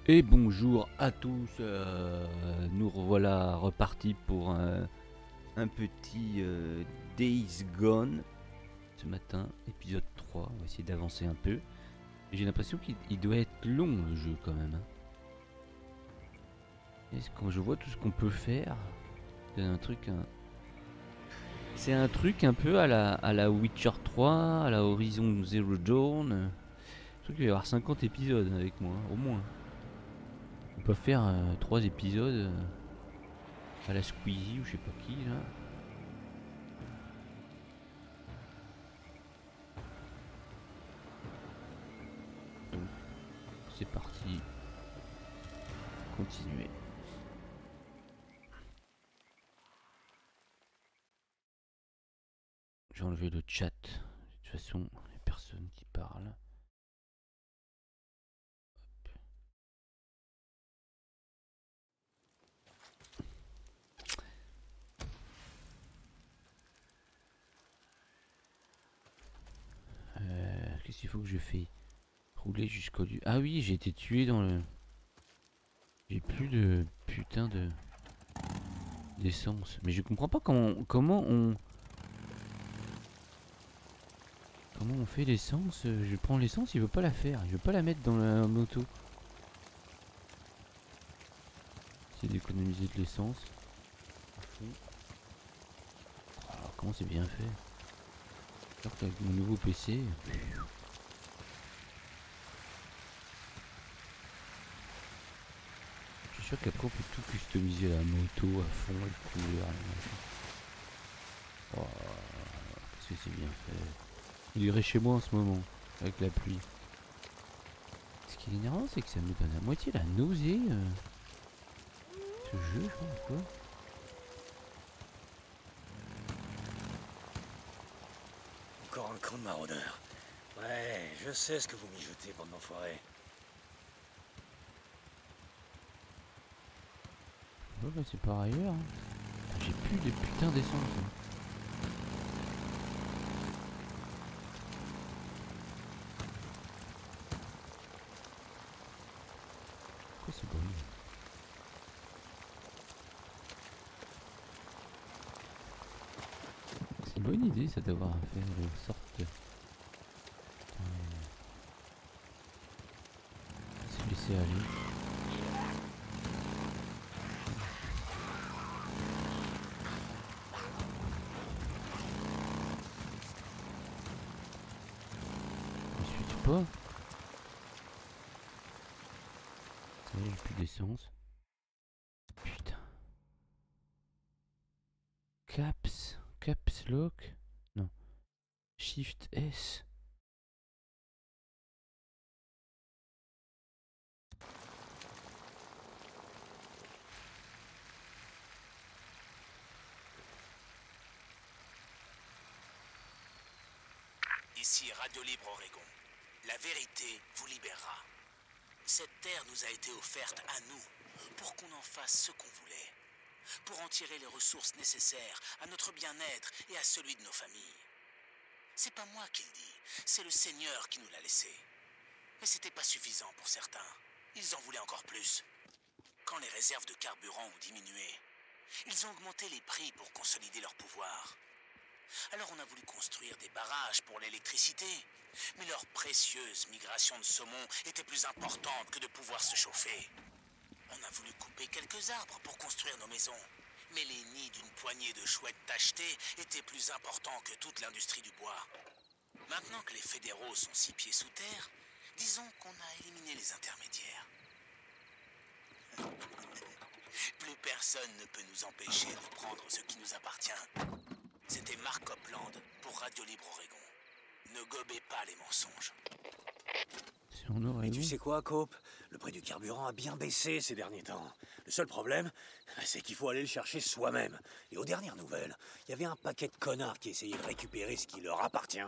Et bonjour à tous, nous revoilà repartis pour un petit Days Gone ce matin, épisode 3. On va essayer d'avancer un peu. J'ai l'impression qu'il doit être long le jeu quand même. Quand je vois tout ce qu'on peut faire, c'est un truc un peu à la Witcher 3, à la Horizon Zero Dawn. Je trouve qu'il va y avoir 50 épisodes avec moi, au moins. On peut faire 3 épisodes à la Squeezie ou je sais pas qui là. Donc c'est parti. Continuer. J'ai enlevé le chat. De toute façon, il n'y a personne qui parle. Qu'est-ce qu'il faut que je fais? Rouler jusqu'au... Ah oui, j'ai été tué dans le... J'ai plus de putain de... d'essence. Mais je comprends pas comment on... Comment on fait l'essence? Je prends l'essence, il veut pas la faire. Il veut pas la mettre dans la moto. C'est d'économiser de l'essence. Oh, comment c'est bien fait. Alors qu'avec mon nouveau PC... Je suis sûr qu'après on peut tout customiser la moto à fond, les couleurs, oh, qu'est-ce que c'est bien fait. Il irait chez moi en ce moment, avec la pluie. Ce qui est énervant, c'est que ça me donne à moitié la nausée. Ce jeu, je sais pas pourquoi. Encore un camp de maraudeurs. Ouais, je sais ce que vous mijotez, bande d'enfoirés. Ouais, bah c'est par ailleurs. Hein. J'ai plus de putain d'essence. Hein. Pourquoi c'est bon? C'est une bonne idée ça d'avoir fait une sorte de... Se laisser aller. Je me suis dit pas. Ça y est, j'ai plus d'essence. Putain. Caps lock? Non. Shift S. Ici Radio Libre Oregon. La vérité vous libérera. Cette terre nous a été offerte à nous pour qu'on en fasse ce qu'on voulait. Pour en tirer les ressources nécessaires à notre bien-être et à celui de nos familles. C'est pas moi qui le dis, c'est le Seigneur qui nous l'a laissé. Mais c'était pas suffisant pour certains. Ils en voulaient encore plus. Quand les réserves de carburant ont diminué, ils ont augmenté les prix pour consolider leur pouvoir. Alors on a voulu construire des barrages pour l'électricité, mais leur précieuse migration de saumon était plus importante que de pouvoir se chauffer. On a voulu couper quelques arbres pour construire nos maisons, mais les nids d'une poignée de chouettes tachetées étaient plus importants que toute l'industrie du bois. Maintenant que les fédéraux sont 6 pieds sous terre, disons qu'on a éliminé les intermédiaires. Plus personne ne peut nous empêcher de prendre ce qui nous appartient. C'était Mark Copland pour Radio Libre Oregon. Ne gobez pas les mensonges. C'est en Oregon. Et tu sais quoi, Cope? Le prix du carburant a bien baissé ces derniers temps. Le seul problème, c'est qu'il faut aller le chercher soi-même. Et aux dernières nouvelles, il y avait un paquet de connards qui essayaient de récupérer ce qui leur appartient.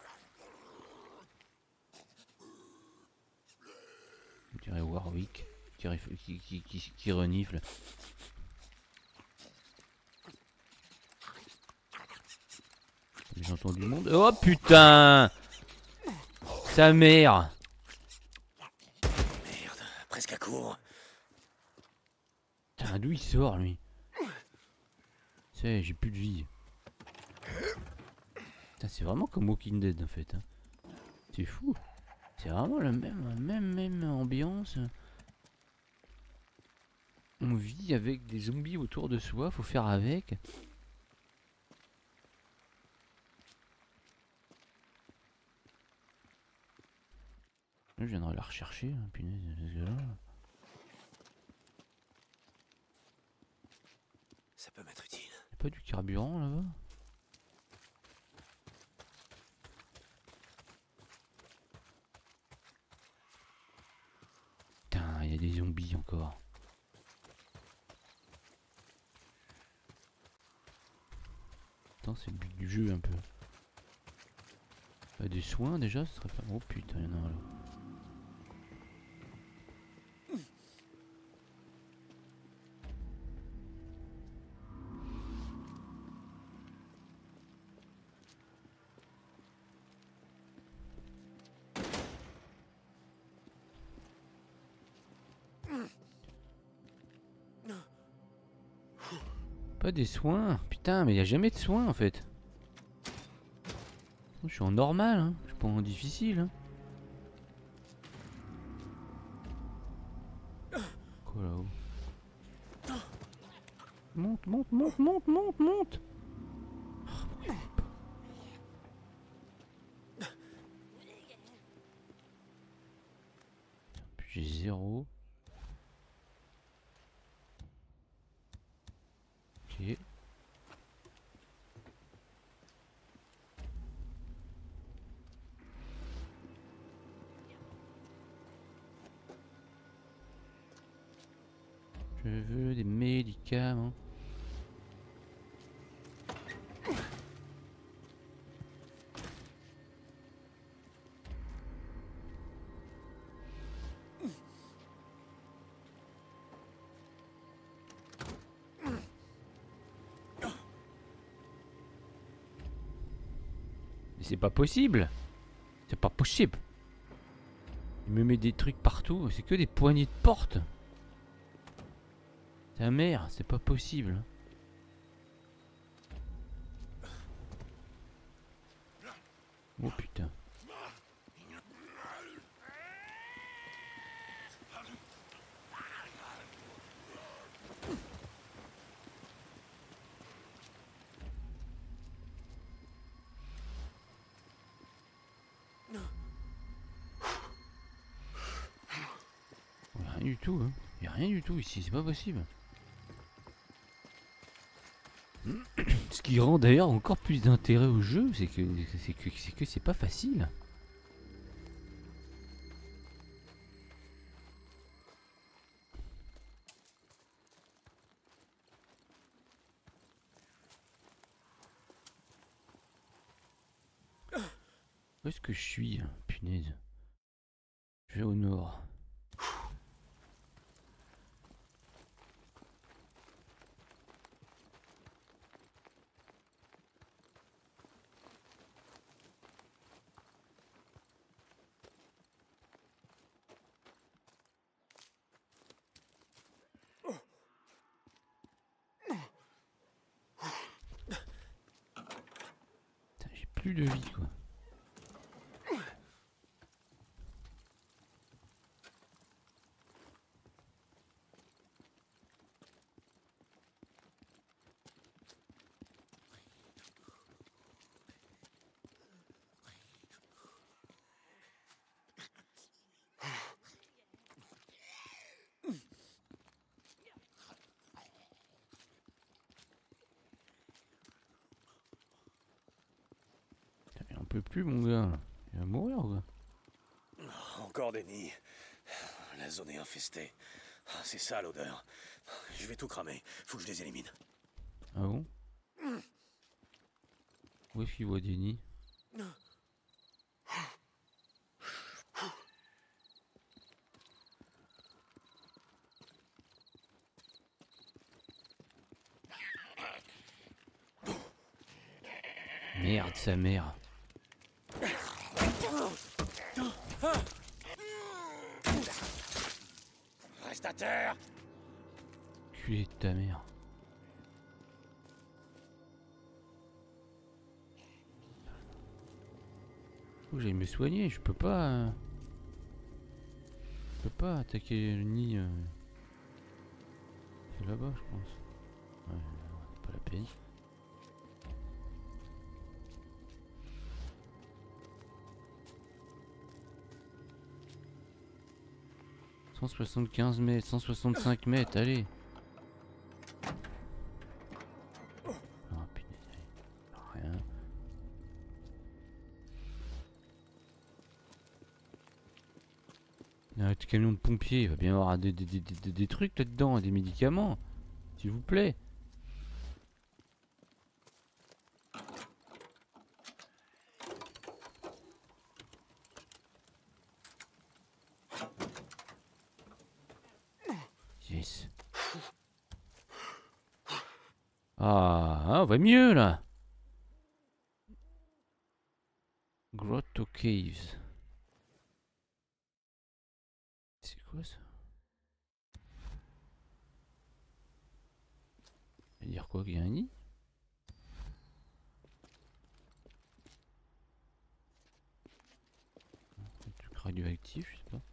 Je dirais Warwick. qui renifle. J'ai entendu du monde. Oh putain! Sa mère! Merde, presque à court. Putain, d'où il sort lui? C'est, j'ai plus de vie. Putain, c'est vraiment comme Walking Dead en fait. Hein. C'est fou. C'est vraiment la même ambiance. On vit avec des zombies autour de soi, faut faire avec. Je viendrai la rechercher, hein, punaise, parce que là... Ça peut m'être utile. Y'a pas du carburant là-bas? Putain, il y a des zombies encore. Putain, c'est le but du jeu un peu. Des soins déjà, ce serait pas... Oh putain, il y en a un là. Pas des soins. Putain, mais il y a jamais de soins en fait. Je suis en normal, hein. Je suis pas en difficile. Hein. Quoi là-haut? Monte, monte, monte, monte, monte, monte. Oh, j'ai 0. Ok. Je veux des médicaments. Mais c'est pas possible. C'est pas possible. Il me met des trucs partout. C'est que des poignées de porte. Ta mère, c'est pas possible. Oh putain. Rien du tout, hein. Y a rien du tout ici, c'est pas possible. Ce qui rend d'ailleurs encore plus d'intérêt au jeu, c'est que c'est pas facile. Où est-ce que je suis? Punaise. Je vais au nord. Putain, j'ai plus de vie quoi. On peut plus mon gars. Il va mourir ou quoi? Encore des nids. La zone est infestée. C'est ça l'odeur. Je vais tout cramer. Faut que je les élimine. Ah bon? Où est-ce qu'il voit des nids? Merde, sa mère. Reste à terre. Culé de ta mère. Faut que j'aille me soigner, je peux pas... Je peux pas attaquer le nid. C'est là-bas, je pense. Ouais, c'est pas la peine. « 175 mètres, 165 mètres, allez. » Oh punaise, rien. Il y a un petit camion de pompiers, il va bien y avoir des trucs là-dedans, des médicaments. S'il vous plaît. Yes. Ah, on va mieux là. Grotto Caves. C'est quoi ça? Ça veut dire quoi qu'il y a un nid? Un truc radioactif, je sais pas.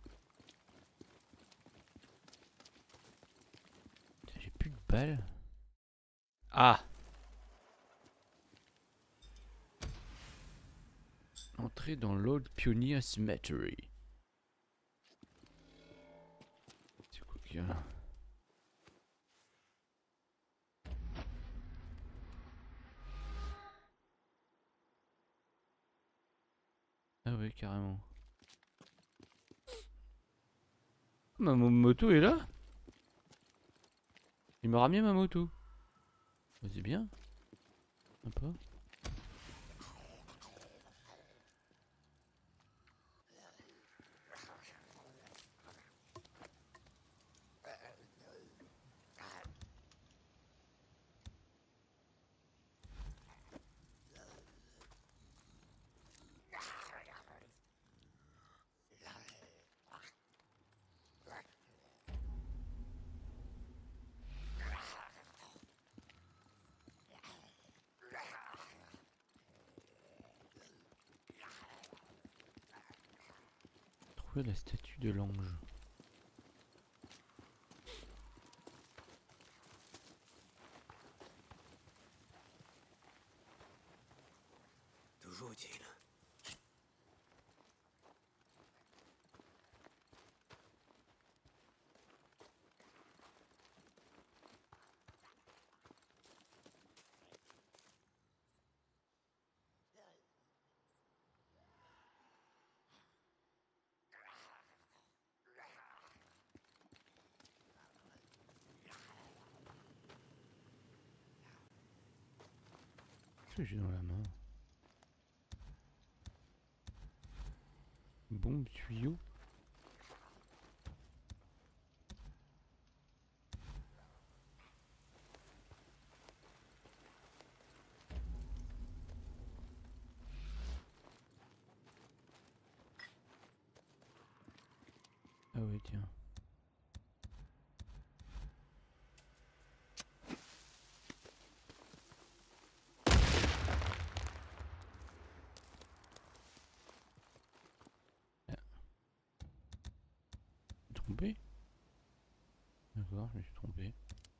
J'ai plus de balles. Ah! Entrée dans l'Old Pioneer Cemetery. C'est quoi qu'il y a là? Ah ouais, carrément. Ma moto est là? Il m'a ramené ma moto. Bah, c'est bien. Sympa. Trouver la statue de l'ange. Toujours utile. Qu'est-ce que j'ai dans la main? Bombe tuyau. Ah ouais, tiens. Trompé? D'accord, je me suis trompé.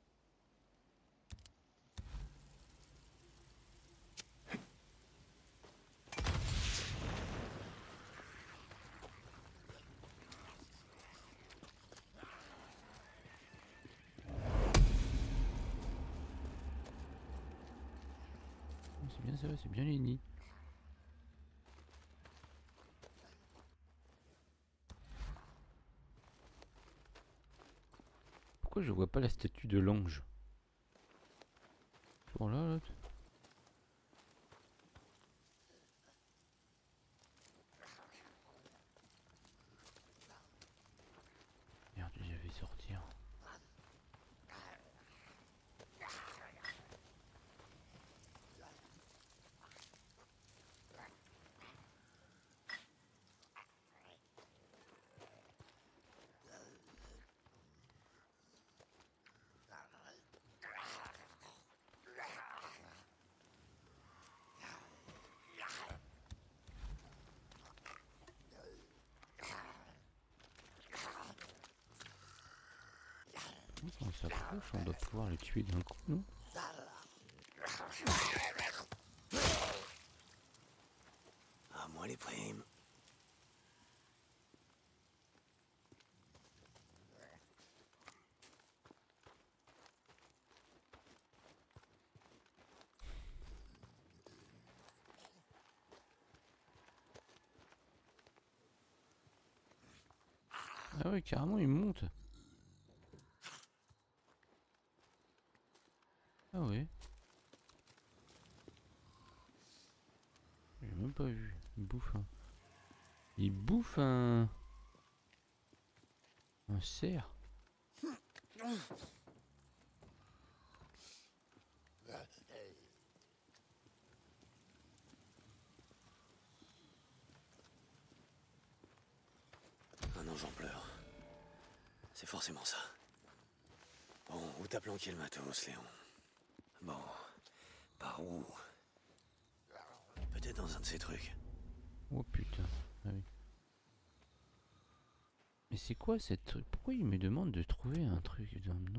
C'est bien ça, c'est bien les nids. Pourquoi je vois pas la statue de l'ange? Toujours là, l'autre. Merde, j'avais sortir. Quand on s'approche, on doit pouvoir le tuer d'un coup, non? À moi les primes. Ah ouais, carrément, il monte. Ah ouais. J'ai même pas vu. Il bouffe un... Il bouffe un cerf. Ah non, j'en pleure. C'est forcément ça. Bon, où t'as planqué le matos, Léon? Bon, par où? Peut-être dans un de ces trucs. Oh putain. Ah oui. Mais c'est quoi cette truc? Pourquoi il me demande de trouver un truc? Non,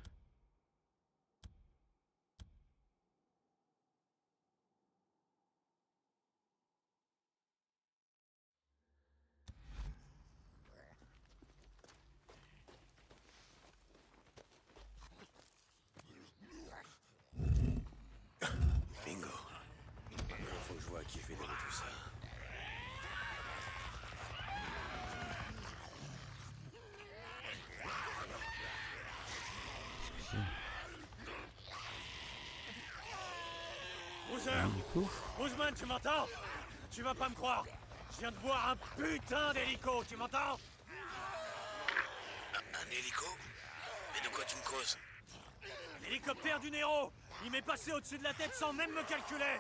Bingo. Faut que je vois à qui je vais donner tout ça. c'est... Boozer! Hélico? Boozman, tu m'entends? Tu vas pas me croire. Je viens de voir un putain d'hélico, tu m'entends? Un hélico? Mais de quoi tu me causes? L'hélicoptère du Nero! Il m'est passé au-dessus de la tête sans même me calculer!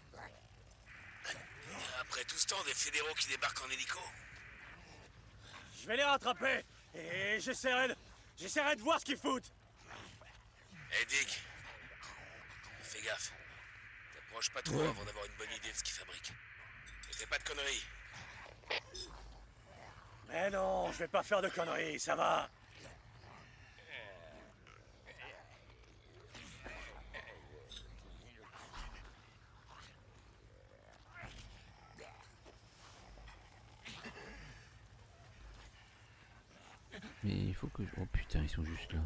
Après tout ce temps, des fédéraux qui débarquent en hélico? Je vais les rattraper! Et j'essaierai de voir ce qu'ils foutent! Hé Dick, fais gaffe. T'approches pas trop avant d'avoir une bonne idée de ce qu'ils fabriquent. Et fais pas de conneries. Mais non, je vais pas faire de conneries, ça va! Mais il faut que... Oh putain, ils sont juste là.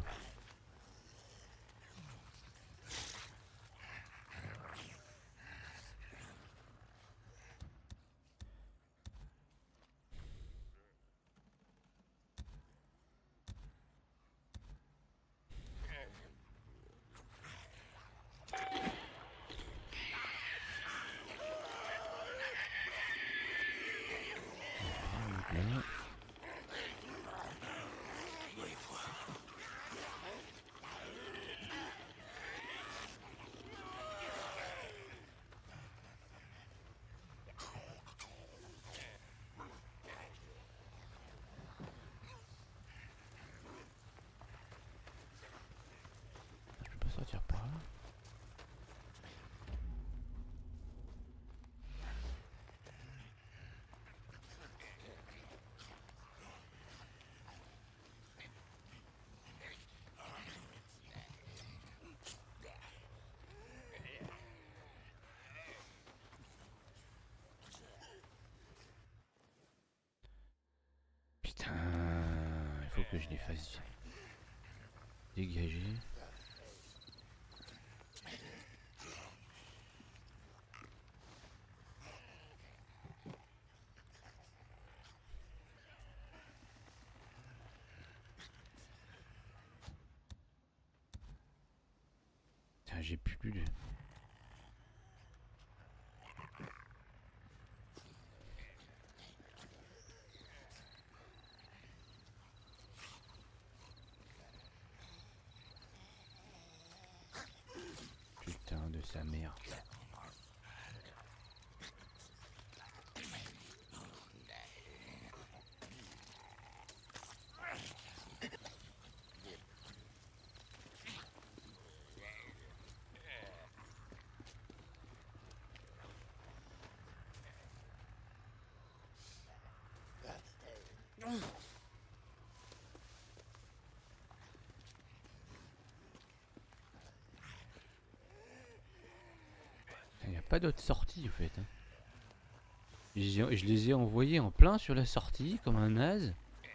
Là. Je peux pas sortir par là. Putain, il faut que je les fasse dégager. Putain, j'ai plus de... Putain de sa mère. pas d'autre sortie en fait. Hein. Je les ai envoyés en plein sur la sortie comme un naze.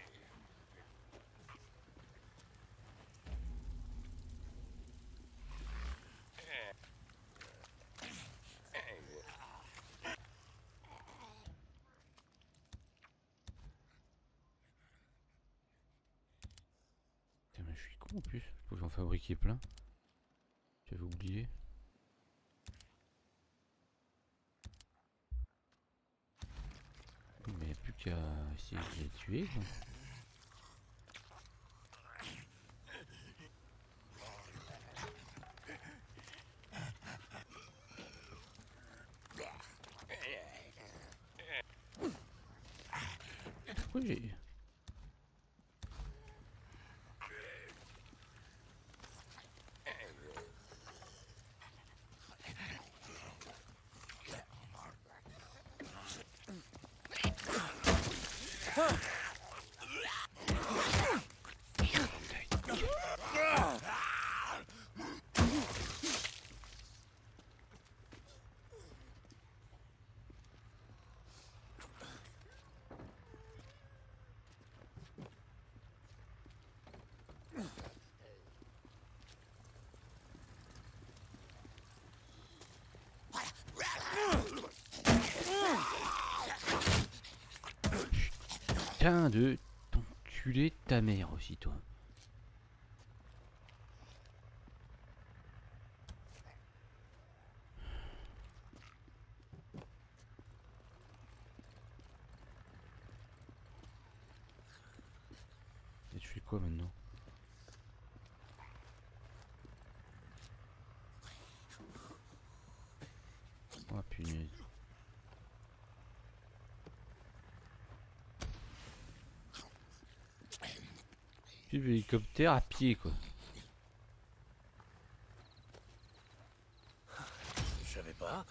Putain, mais je suis con en plus, je pouvais en fabriquer plein. J'avais oublié. Mais il n'y a plus qu'à essayer de les tuer quoi. Pourquoi j'ai... Putain de t'enculer ta mère aussi toi. Et tu fais quoi maintenant? Oh punaise. Puis l'hélicoptère à pied quoi. Je savais pas.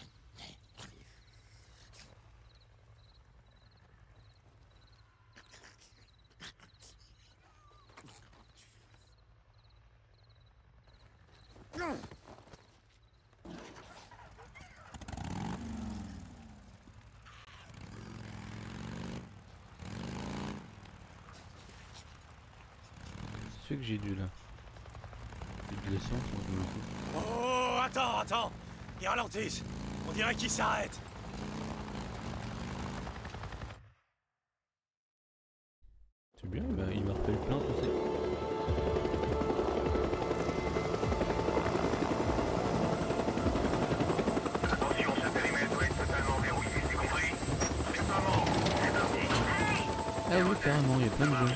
C'est ce que j'ai dû là. J'ai de l'essence on le coup. Oh, attends. Ils ralentissent. On dirait qu'ils s'arrêtent. C'est bien, bah, il m'a refait le plein tu sais. Attention, ce périmètre est totalement verrouillé, c'est compris? Déploiement, c'est parti. Ah oui carrément, il y a plein de jeux.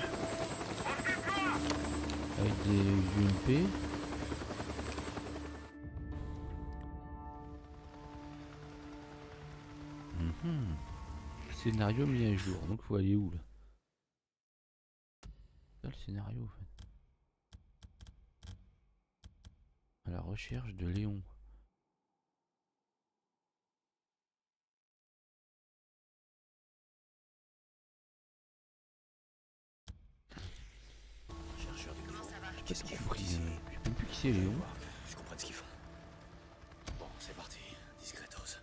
Avec des UMP. Scénario mis à jour, donc faut aller où là? C'est ça le scénario en fait. À la recherche de Léon. Chercheurs du Léon. Qu'est-ce qu'ils font Je ici? sais même plus qui c'est Léon. Je comprends ce qu'ils font. Bon, c'est parti. Discretos.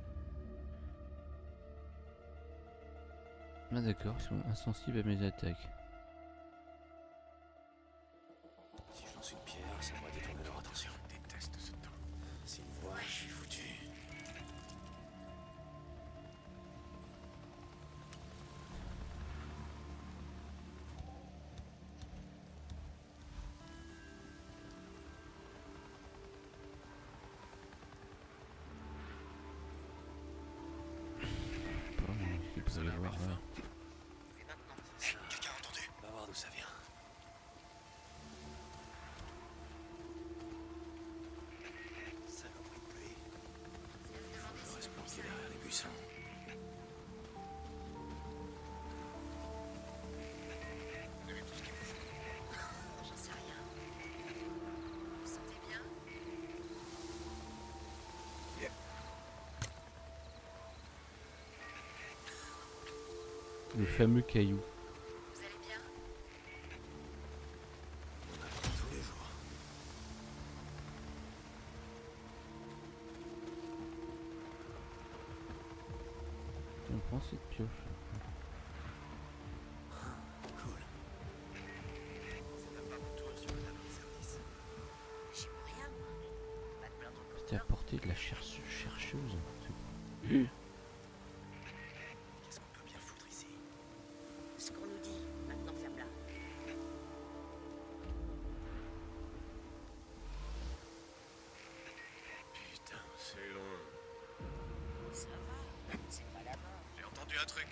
Ah d'accord, ils sont insensibles à mes attaques. Si je lance une pierre, ça va détourner leur attention. Je déteste ce temps. S'ils me voient, je suis foutu. Pas, mais il peut y avoir, ouais. Quelqu'un a entendu? On va voir d'où ça vient. Saloperie de pluie. Je reste planqué derrière les buissons. Vous avez tout ce qu'il vous faut? J'en sais rien. Vous vous sentez bien? Le fameux caillou. Vous allez bien? On apprend tous les jours. cette pioche. Cool. C'est même pas mon tour sur le tableau de service. J'y peux rien, moi. Pas de plainte au C'était à commandant. portée de la chercheuse. Qu'est-ce qu'on peut bien foutre ici? Ce qu'on nous dit. Maintenant, ferme-la. Putain, c'est loin. Ça va. C'est pas la mort. J'ai entendu un truc.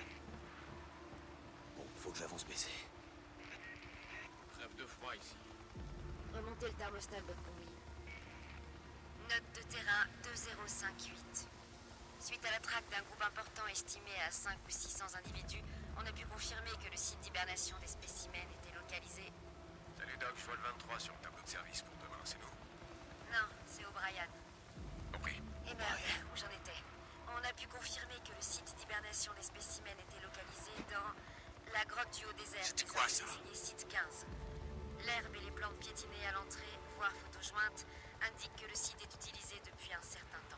Bon, faut que j'avance baisser. Crève de froid ici. Remontez le thermostat de votre conduit. Note de terrain 2058. Suite à la traque d'un groupe important estimé à 5 ou 600 individus, on a pu confirmer que le site d'hibernation des spécimens était localisé. Salut Doc, je vois le 23 sur le tableau de service pour demain, c'est nous. Non, c'est O'Brien. Compris. Eh merde, où j'en étais? On a pu confirmer que le site d'hibernation des spécimens était localisé dans la grotte du Haut-Désert. C'était quoi, ça? Désigné site 15. L'herbe et les plantes piétinées à l'entrée, voire photo jointe, indiquent que le site est utilisé depuis un certain temps.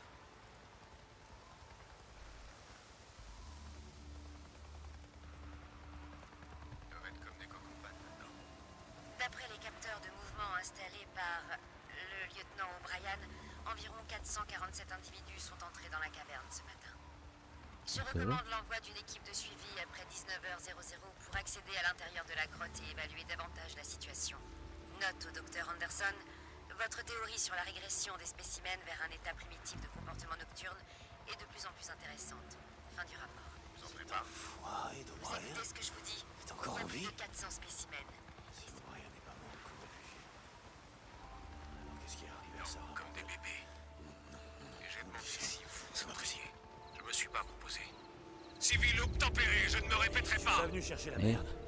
Ils doivent être comme des coques en pâte maintenant. D'après les capteurs de mouvement installés par le lieutenant O'Brien, environ 447 individus sont entrés dans la caverne ce matin. Je recommande l'envoi d'une équipe de suivi après 19h00 pour accéder à l'intérieur de la grotte et évaluer davantage la situation. Note au docteur Anderson, votre théorie sur la régression des spécimens vers un état primitif de comportement nocturne est de plus en plus intéressante. Fin du rapport. Vous en prépare. Foi et Vous d'O'Brien. écoutez ce que je vous dis? Est encore Il y en a plus vie? de 400 spécimens. Si O'Brien n'est pas mort comme réfugié. Alors qu'est-ce qui est arrivé à Sarah? Comme des bébés. Et j'ai demandé si vous C'est pas entriez. Je me suis pas proposé. Civil obtempéré, je ne me répéterai Je suis pas. pas venu chercher la Merde. merde.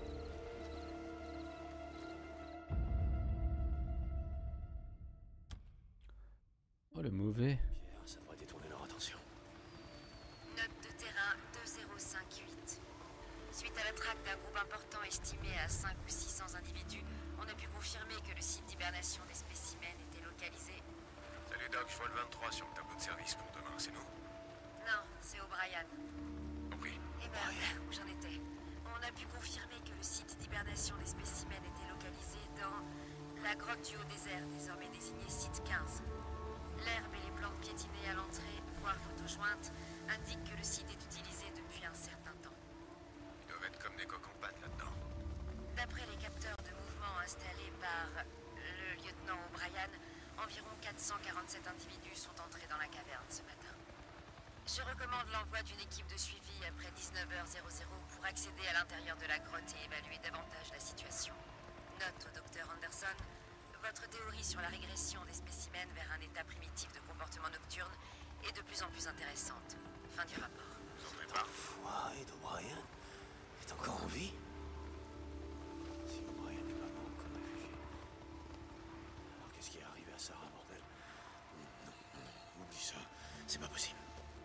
Oh le mauvais. Pierre, ça devrait détourner leur attention. Note de terrain 2058. Suite à la traque d'un groupe important estimé à 5 ou 600 individus, on a pu confirmer que le site d'hibernation des spécimens était localisé. Salut Doc, je vois le 23 sur le tableau de service pour demain, c'est nous. Non, c'est O'Brien. Compris. Eh merde, où j'en étais? On a pu confirmer que le site d'hibernation des spécimens était localisé dans la grotte du Haut-Désert, désormais désignée site 15. L'herbe et les plantes piétinées à l'entrée, voire photo jointe, indiquent que le site est utilisé depuis un certain temps. Ils doivent être comme des coques en pâte là-dedans. D'après les capteurs de mouvement installés par le lieutenant O'Brien, environ 447 individus sont entrés dans la caverne ce matin. Je recommande l'envoi d'une équipe de suivi après 19h00 pour accéder à l'intérieur de la grotte et évaluer davantage la situation. Note au docteur Anderson, votre théorie sur la régression des spécimens vers un état primitif de comportement nocturne est de plus en plus intéressante. Fin du rapport. Vous en prépare. Foi et d'O'Brien est encore en vie? Si O'Brien n'est pas mort comme réfugié. Alors qu'est-ce qui est arrivé à Sarah, bordel? Non, oublie ça. C'est pas possible.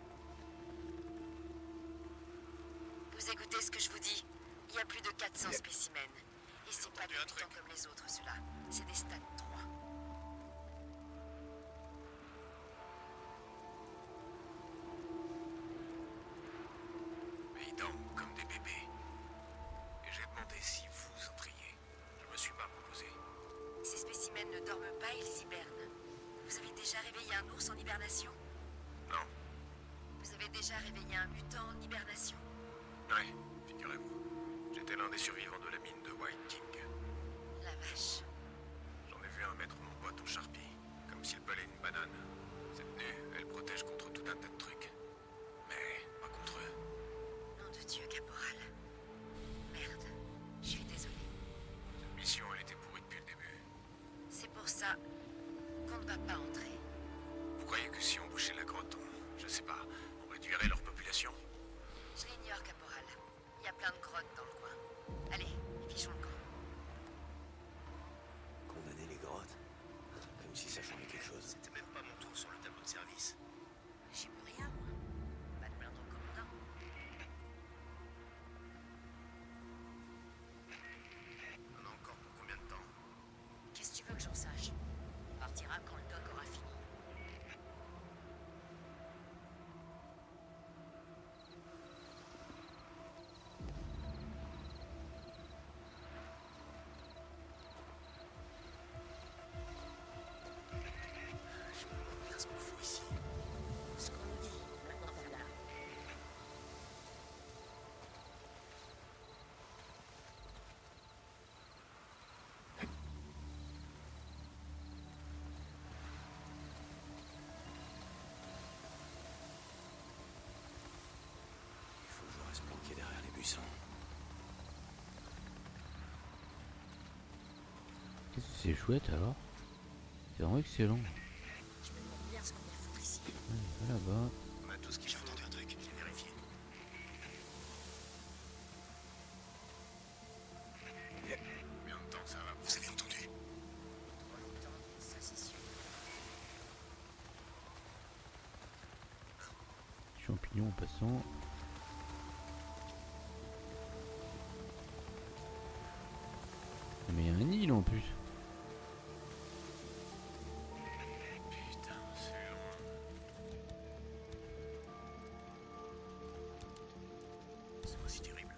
Vous écoutez ce que je vous dis? Il y a plus de 400 spécimens. Et c'est pas des entendu un mutants truc. comme les autres, ceux-là. C'est des stades 3. Mais ils dorment comme des bébés. Et j'ai demandé si vous entriez. Je me suis pas proposé. Ces spécimens ne dorment pas, ils hibernent. Vous avez déjà réveillé un ours en hibernation? Non. Vous avez déjà réveillé un mutant en hibernation? Ouais, figurez-vous. J'étais l'un des survivants de la mine de White King. La vache. J'en ai vu un mettre mon pote au charpie, comme s'il pelait une banane. Cette tenue, elle protège contre tout un tas de trucs. Mais pas contre eux. Nom de Dieu, caporal. Merde. Je suis désolé. Cette mission, elle était pourrie depuis le début. C'est pour ça qu'on ne va pas entrer. Vous croyez que si on bouchait la grotte, je sais pas, on réduirait leur population? Je l'ignore, caporal. Il y a plein de grottes dans le coin. Allez, fichons le camp. Qu'est-ce que c'est chouette alors? C'est vraiment excellent. Je me demande bien ce qu'on vient foutre ici. Ouais, va là-bas. On a tout ce qu'il faut. J'ai entendu un truc, j'ai vérifié. Combien de temps ça va? Vous avez entendu? Trop longtemps, ça c'est sûr. Champignons en passant. Mais il y a un île en plus. Putain, c'est loin. C'est pas si terrible.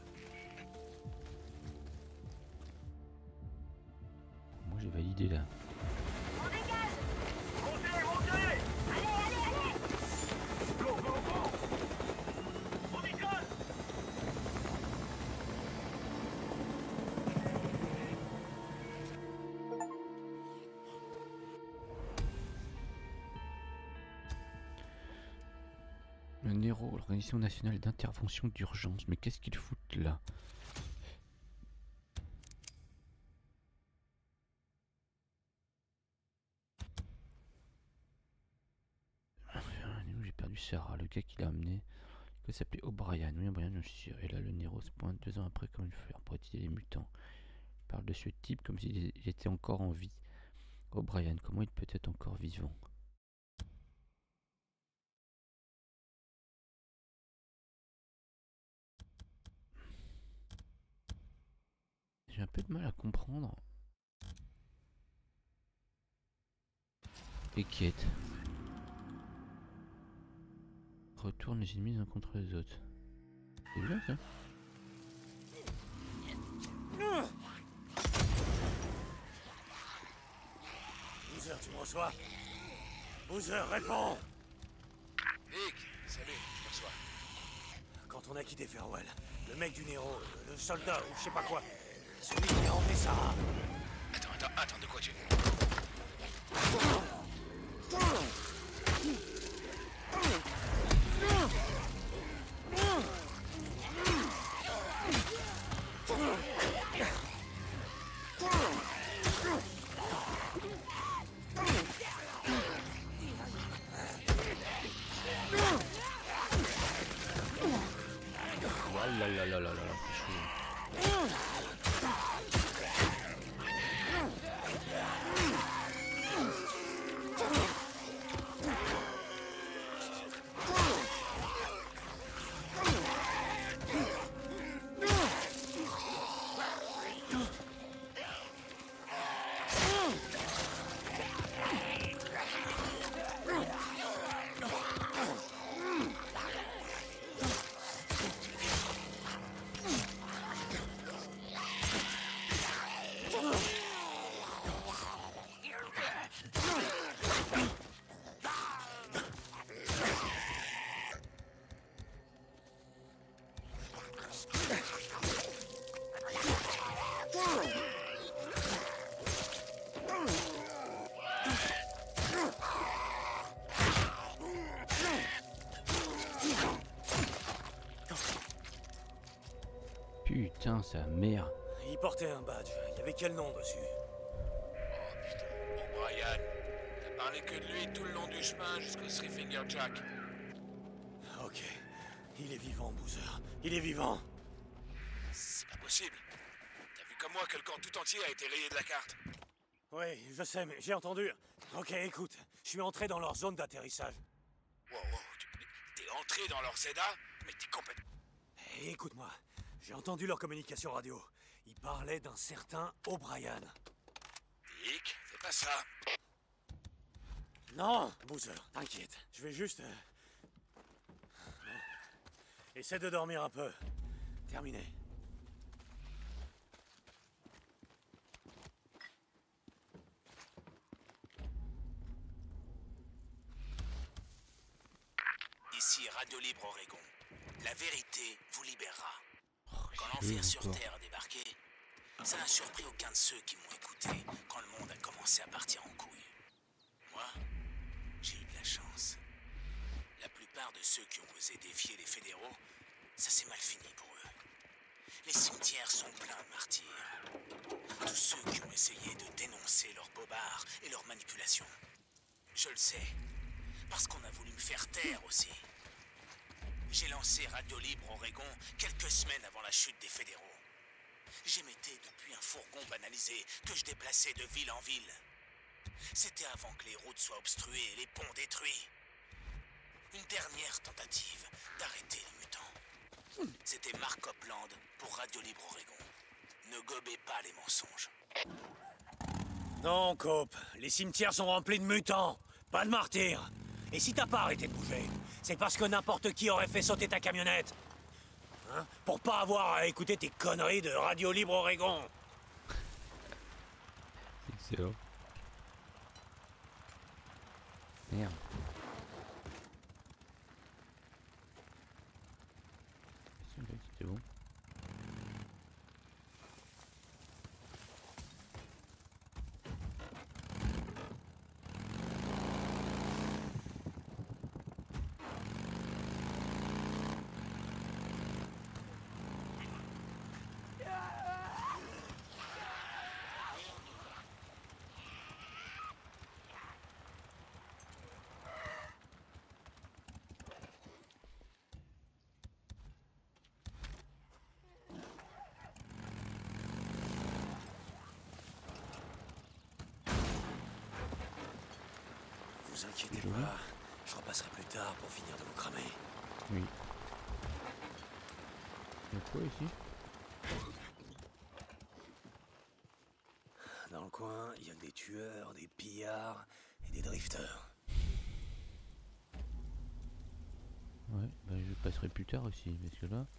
Moi j'ai validé là. On dégage! Montez, montez! Allez, allez, allez! Go, go, go! On décolle! Le Nero, l'Organisation nationale d'intervention d'urgence. Mais qu'est-ce qu'ils foutent là? J'ai perdu Sarah, le gars qui l'a amené. Il s'appelait O'Brien. Oui, O'Brien, je suis sûr. Et là, le Nero se pointe 2 ans après comment il fait pour étudier les mutants. Il parle de ce type comme s'il était encore en vie. O'Brien, comment il peut être encore vivant? J'ai un peu de mal à comprendre. Et quête. Retourne les ennemis les uns contre les autres. C'est bien ça. Boozer, tu me reçois? Boozer, réponds! Nick, salut, je te reçois. Quand on a quitté Farewell, le mec du Nero, le soldat ou je sais pas quoi, celui qui a emmené Sarah. Attends, de quoi tu... Oh là là là là là là, c'est chaud. Putain, sa mère. Il portait un badge. Il y avait quel nom dessus? Oh putain, O'Brien. T'as parlé que de lui tout le long du chemin jusqu'au Three Finger Jack. Ok. Il est vivant, Boozer. Il est vivant. C'est pas possible. T'as vu comme moi que le camp tout entier a été rayé de la carte. Oui, je sais, mais j'ai entendu. Ok, écoute. Je suis entré dans leur zone d'atterrissage. Wow, t'es entré dans leur Zeda, mais t'es complètement... Et écoute-moi. J'ai entendu leur communication radio. Ils parlaient d'un certain O'Brien. Nick, c'est pas ça. Non, Boozer, t'inquiète. Je vais juste... Essaie de dormir un peu. Terminé. Ici Radio Libre Oregon. La vérité vous libérera. Quand chier, l'enfer sur encore. Terre a débarqué, ça n'a surpris aucun de ceux qui m'ont écouté quand le monde a commencé à partir en couille. Moi, j'ai eu de la chance. La plupart de ceux qui ont osé défier les fédéraux, ça s'est mal fini pour eux. Les cimetières sont pleins de martyrs. Tous ceux qui ont essayé de dénoncer dénoncer leurs bobards et leurs manipulations. Je le sais, parce qu'on a voulu me faire taire aussi. J'ai lancé Radio Libre Oregon quelques semaines avant la chute des fédéraux. J'émettais depuis un fourgon banalisé que je déplaçais de ville en ville. C'était avant que les routes soient obstruées et les ponts détruits. Une dernière tentative d'arrêter les mutants. C'était Mark Copland pour Radio Libre Oregon. Ne gobez pas les mensonges. Non, Cope, les cimetières sont remplis de mutants, pas de martyrs. Et si t'as pas arrêté de bouger, c'est parce que n'importe qui aurait fait sauter ta camionnette. Hein? Pour pas avoir à écouter tes conneries de Radio Libre Oregon. Excellent. Merde. C'était bon. Vous inquiétez pas, je repasserai plus tard pour finir de vous cramer. Oui. Il y a quoi ici? Dans le coin, il y a des tueurs, des pillards et des drifters. Ouais, bah je passerai plus tard aussi, parce que là...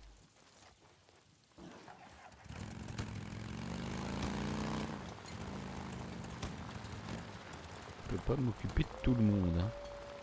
Je peux pas m'occuper de tout le monde, hein.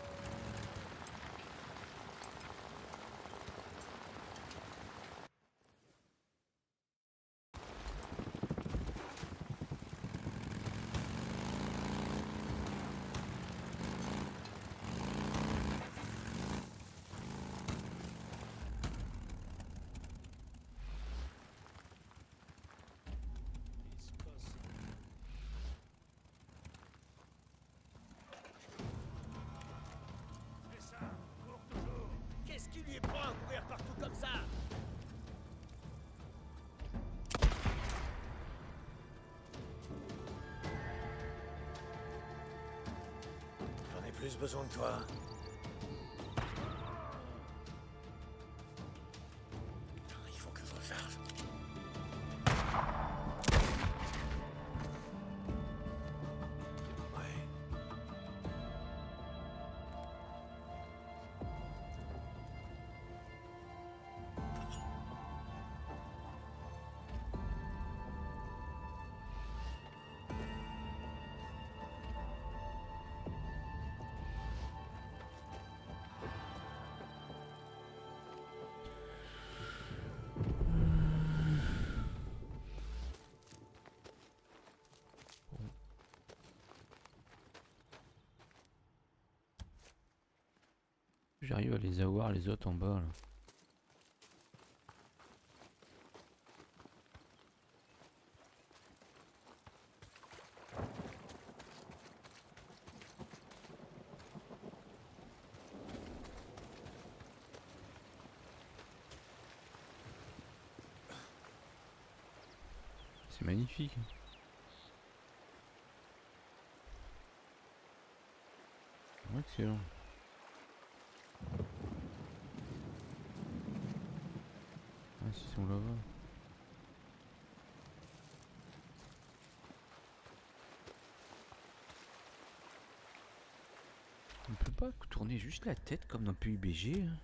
Qu'est-ce qui lui prend à courir partout comme ça? J'en ai plus besoin que toi. Il faut que je recharge. Ouais. J'arrive à les avoir les autres en bas là. C'est magnifique. Excellent. Ah, si sont là-bas. On peut pas tourner juste la tête comme dans PUBG, hein.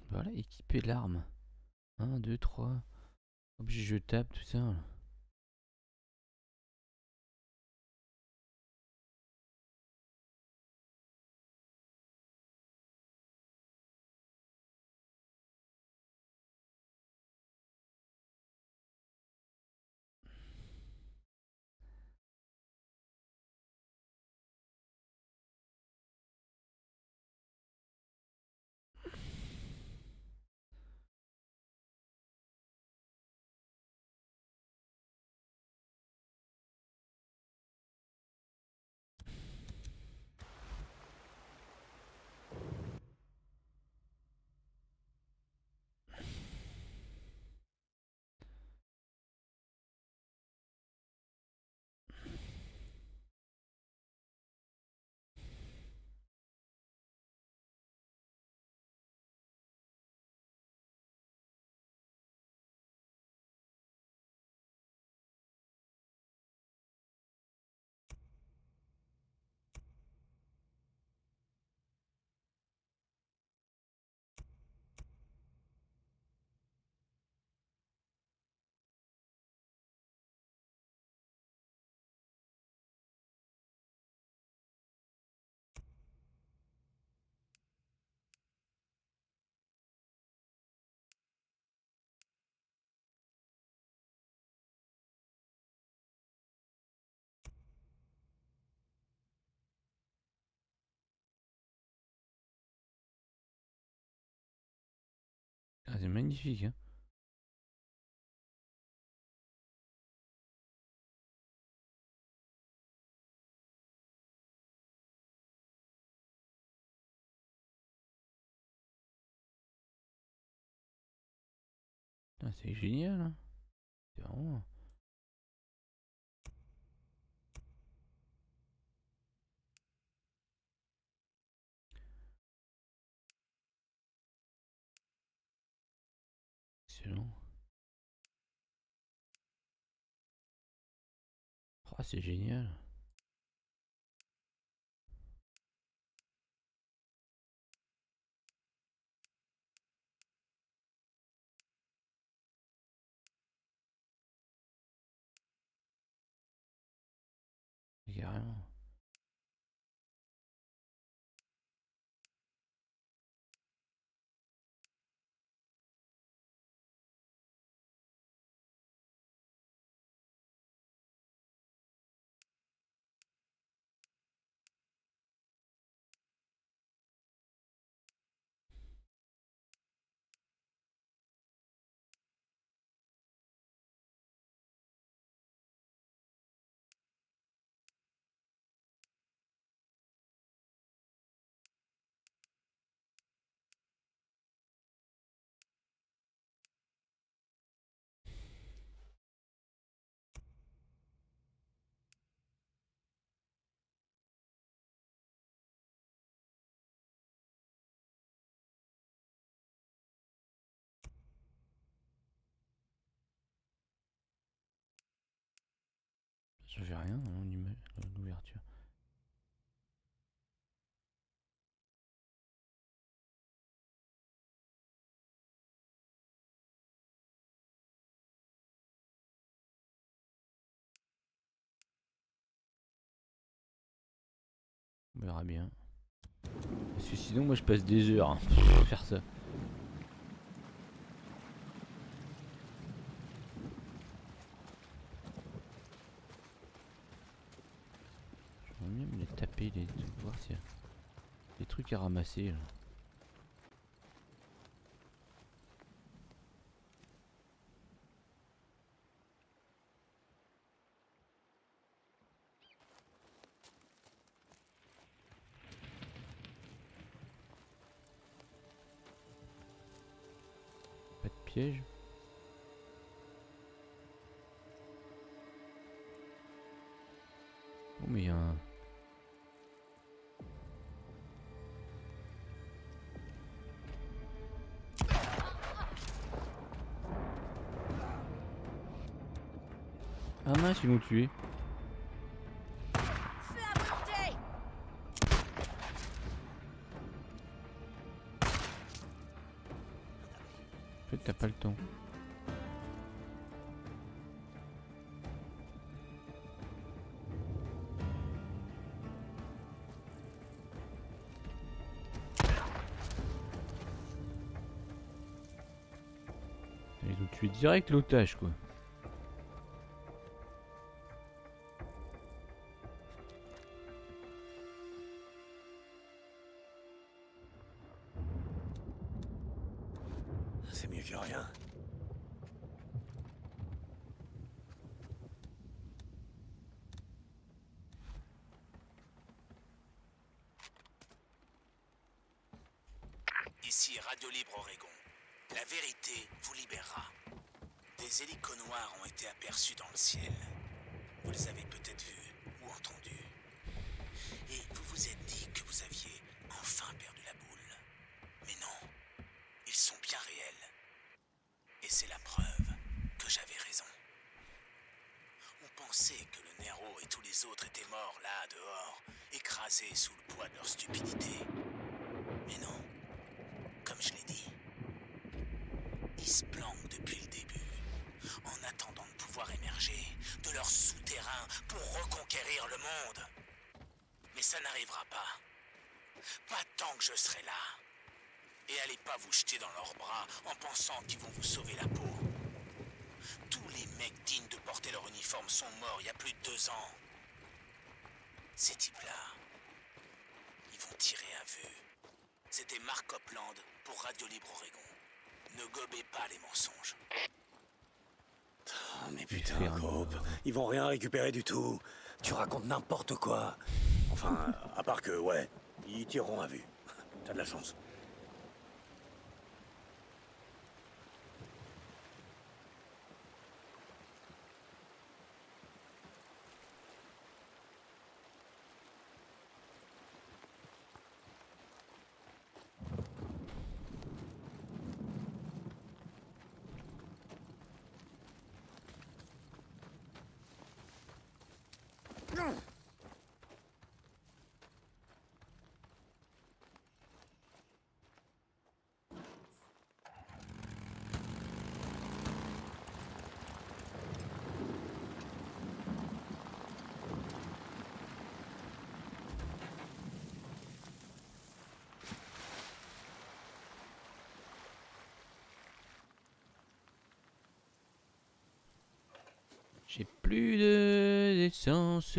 Voilà, équiper l'arme. 1, 2, 3. Objet jetable, tout ça. Ah, c'est magnifique, hein. Ah, c'est génial, hein. C'est vraiment... excellent. Oh, c'est génial. Carrément. Ça fait rien, l'ouverture. On verra bien. Parce que sinon, moi, je passe des heures hein, pour faire ça. J'aimerais bien me les taper, voir s'il y a des trucs à ramasser là. Pas de piège. Oh mais il y a un... Ah mince, ils m'ont tué. fait, t'as pas le temps. Ils ont tué direct l'otage, quoi. C'est mieux que rien. Ici Radio Libre Oregon. La vérité vous libérera. Des hélicos noirs ont été aperçus dans le ciel. Vous les avez peut-être vus ou entendus. Et vous vous êtes dit que vous aviez enfin perdu la boule. Mais non, ils sont bien réels. Et c'est la preuve que j'avais raison. On pensait que le Nero et tous les autres étaient morts là, dehors, écrasés sous le poids de leur stupidité. Mais non, comme je l'ai dit, ils se planquent depuis le début, en attendant de pouvoir émerger de leur souterrain pour reconquérir le monde. Mais ça n'arrivera pas. Pas tant que je serai là. Et allez pas vous jeter dans leurs bras en pensant qu'ils vont vous sauver la peau. Tous les mecs dignes de porter leur uniforme sont morts il y a plus de 2 ans. Ces types-là, ils vont tirer à vue. C'était Mark Copland pour Radio Libre Oregon. Ne gobez pas les mensonges. Oh, mais putain, Cope, ils vont rien récupérer du tout. Tu racontes n'importe quoi. Enfin, à part que, ouais, ils tireront à vue. T'as de la chance. J'ai plus d'essence.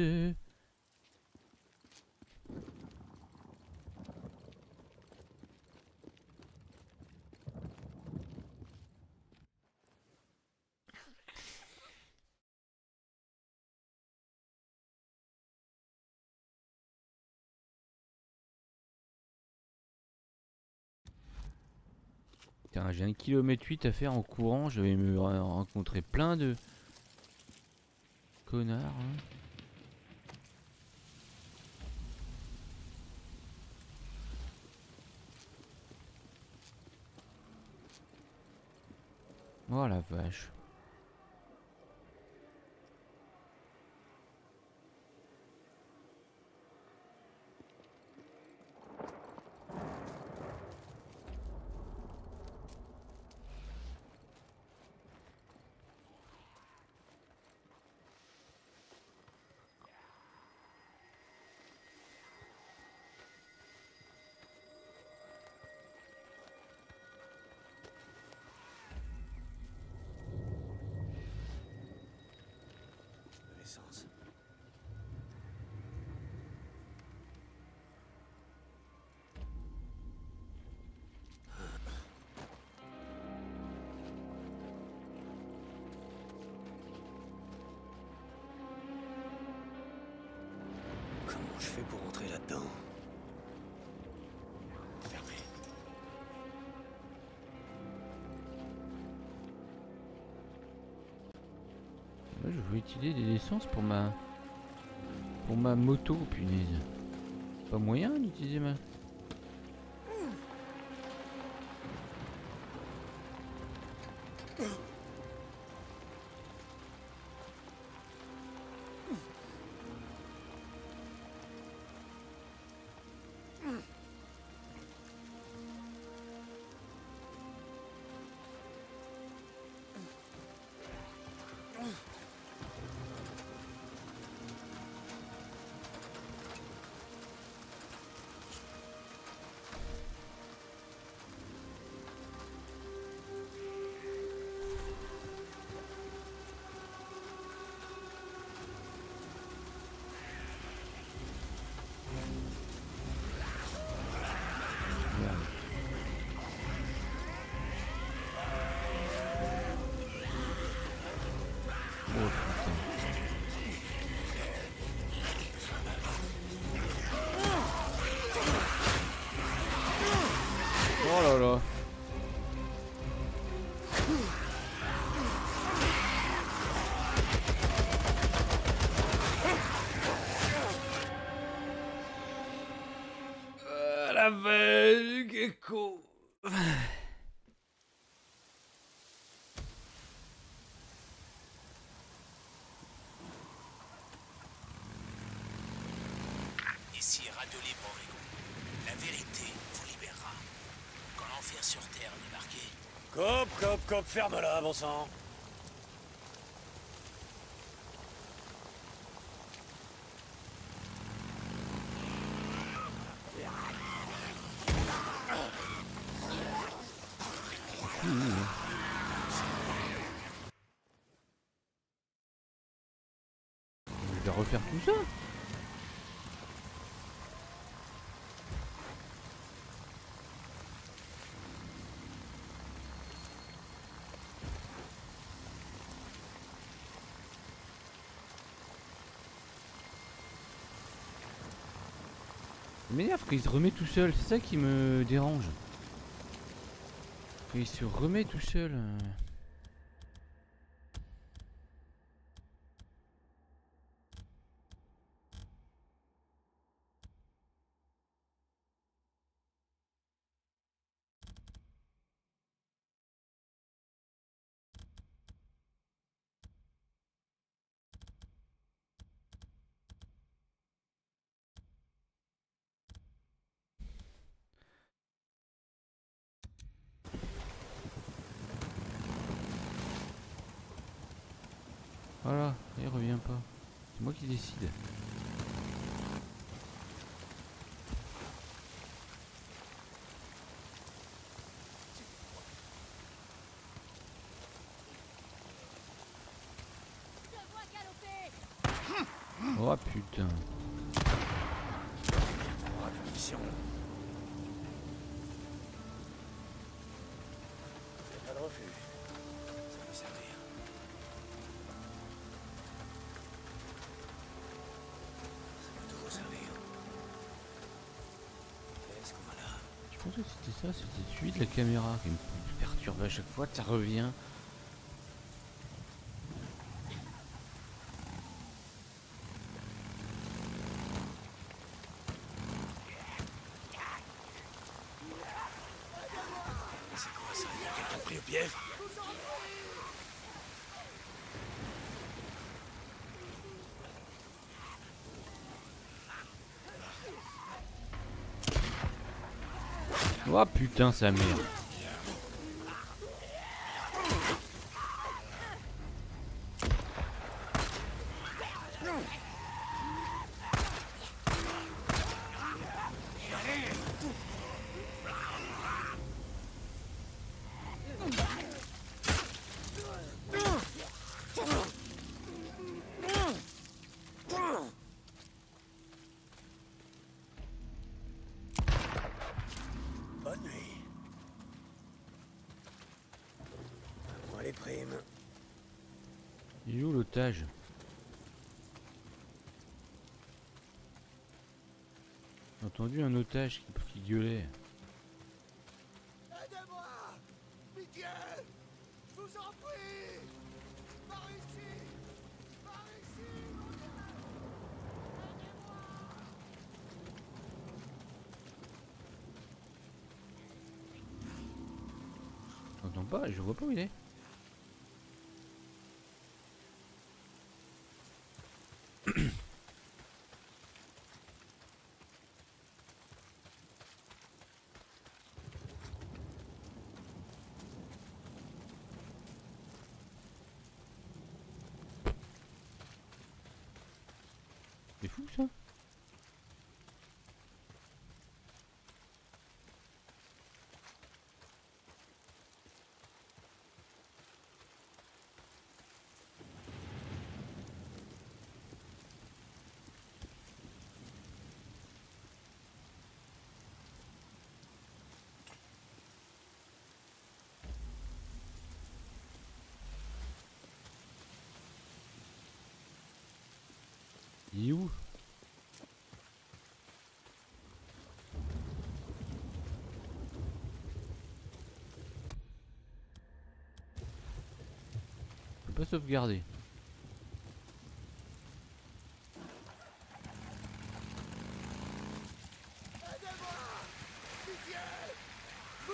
Putain, j'ai 1,8 km à faire en courant. Je vais me rencontrer plein de connards. Hein. Oh la vache. L'essence. Comment je fais pour entrer là-dedans? Fermé. Ouais, je veux utiliser des essences pour ma moto, punaise. Pas moyen d'utiliser ma... la veille, Gecko. Ici Radio Libre Oregon. La vérité vous libérera. Quand l'enfer sur Terre a débarqué, Cop, ferme-la, bon sang. Je vais refaire tout ça. Ça m'énerve quand il se remet tout seul, c'est ça qui me dérange. Quand il se remet tout seul. Voilà, il revient pas. C'est moi qui décide. Oh putain. Mission. C'est pas de refus. Ça peut servir. Ça peut toujours servir. Qu'est-ce qu'on a là? Je pensais que c'était ça, c'était celui de la caméra qui me perturbe à chaque fois, ça revient. C'est quoi ça? Il y a quelqu'un pris au piège? Oh putain, sa mère. Bonne nuit. Moi les primes. Il est où l'otage? J'ai entendu un otage qui gueulait. Aidez-moi! Pitié! Je vous en prie! Par ici! Par ici! J'entends pas, je vois pas où il est. C'est fou ça. Il est où? Je peux pas sauvegarder.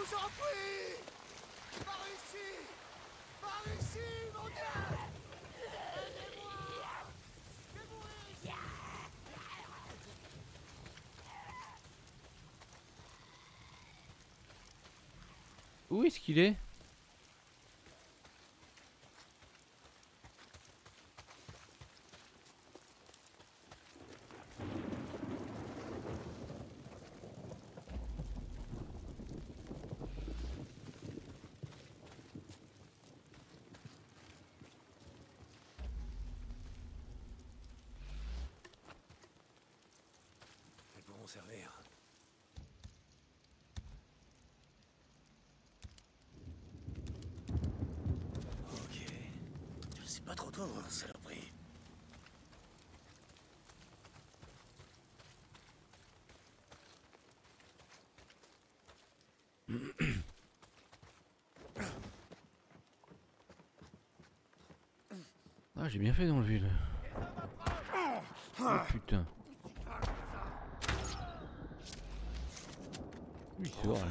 vous en prie! Par ici! Par ici, mon Dieu! Aidez-moi! Que vous Où est-ce qu'il est? Elles pourront servir. Ok. C'est pas trop tôt, hein, saloperie. Ah, j'ai bien fait d'enlever le... Oh putain. Oui, c'est vrai.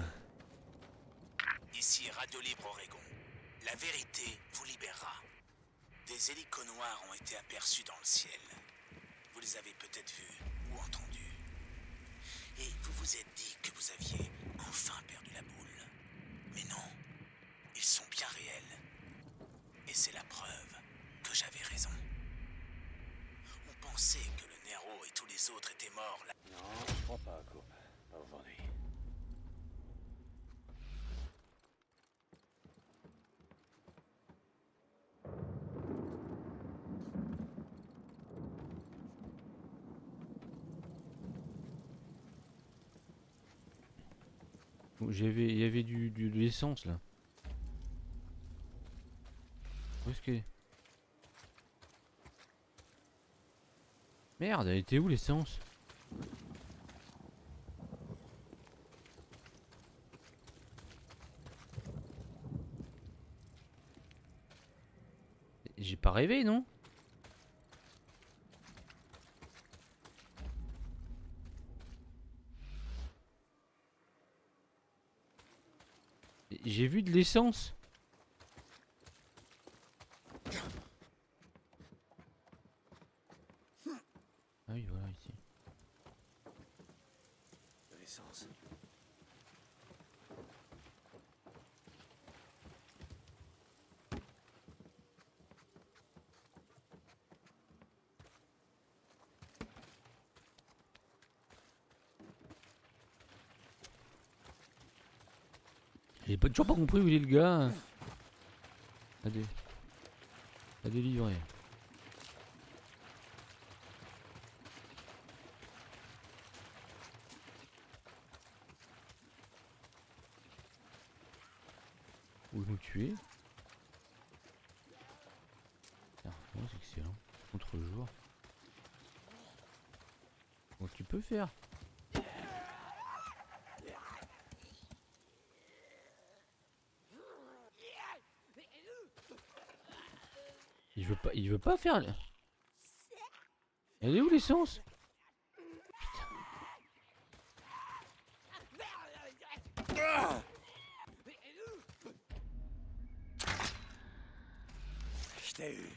Ici Radio Libre Oregon. La vérité vous libérera. Des hélicos noirs ont été aperçus dans le ciel. Vous les avez peut-être vus ou entendus. Et vous vous êtes dit que vous aviez enfin perdu la boule. Mais non, ils sont bien réels. Et c'est la preuve que j'avais raison. On pensait que le Nero et tous les autres étaient morts là. Non, je crois pas, Coupe. Pas aujourd'hui. Il y avait de l'essence là. Où est-ce qu'elle est? Merde, elle était où l'essence? J'ai pas rêvé, non? J'ai vu de l'essence. Ah oui, voilà, ici. De l'essence. Toujours pas compris où il est le gars. À délivrer. Où nous tuer. Tiens, oh, c'est excellent. Contre le jour. Bon, tu peux faire. Il veut pas faire. Elle est où l'essence? Je t'ai eu.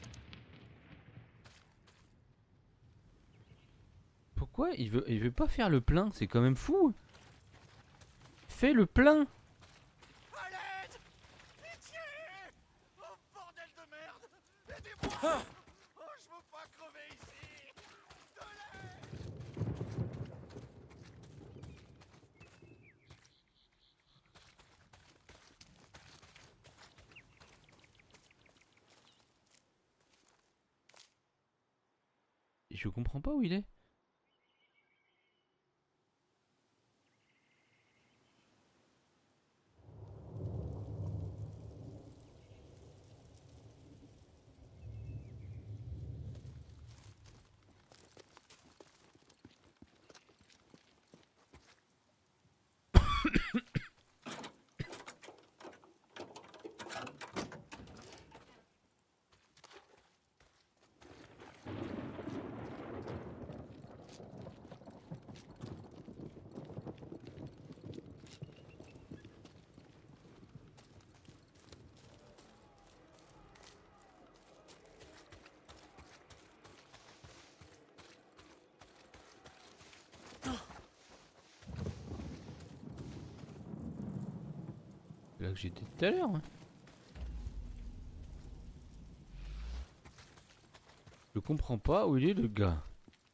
Pourquoi il veut pas faire le plein? C'est quand même fou. Fais le plein. À l'aide! Pitié! Oh bordel de merde! Aidez-moi! Oh, je veux pas crever ici! De l'aide! Je comprends pas où il est. là que j'étais tout à l'heure. Hein. Je comprends pas où il est le gars.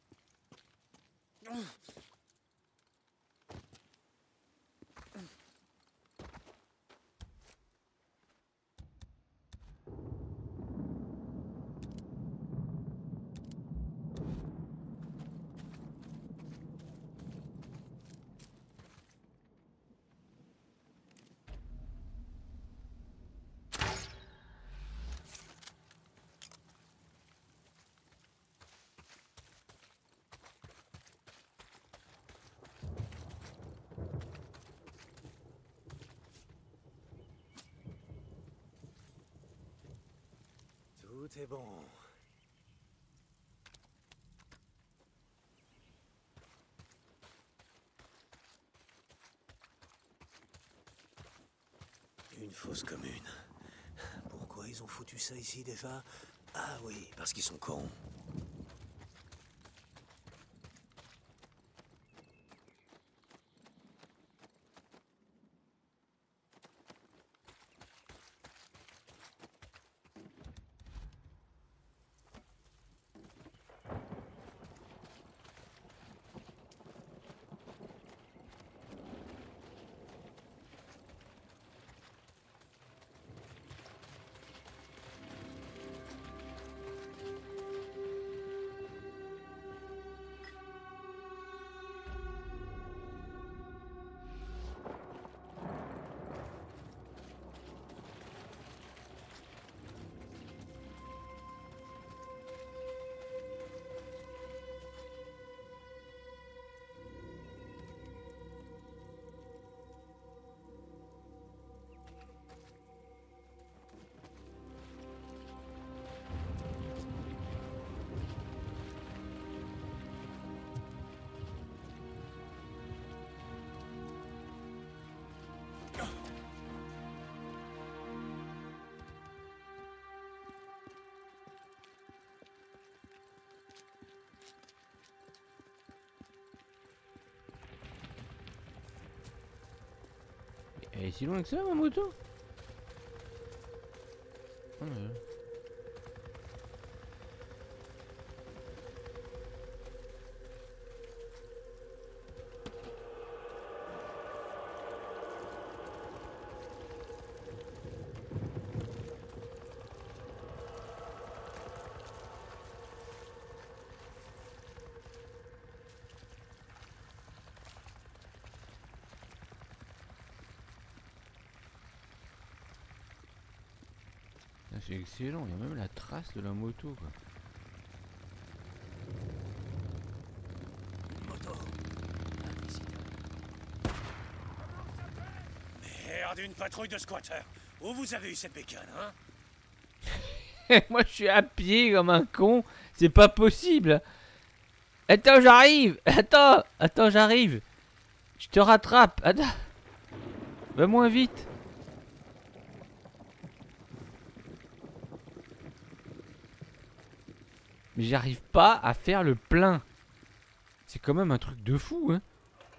Tout est bon. Une fosse commune. Pourquoi ils ont foutu ça ici déjà? Ah oui, parce qu'ils sont cons. Elle est si loin que ça, ma moto? Ah, ouais. C'est excellent, il y a même la trace de la moto quoi. Une moto. Invisible. Merde, une patrouille de squatteurs. Où vous avez eu cette bécane, hein? Moi je suis à pied comme un con, c'est pas possible. Attends, j'arrive. Attends, j'arrive. Je te rattrape. Attends. Va moins vite. Mais j'arrive pas à faire le plein. C'est quand même un truc de fou, hein.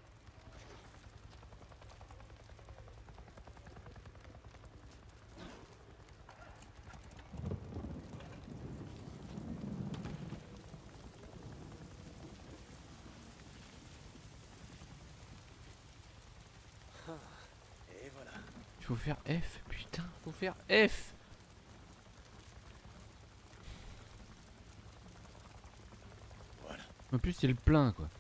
Et voilà. Il faut faire F, putain, faut faire F. Voilà. En plus c'est le plein quoi.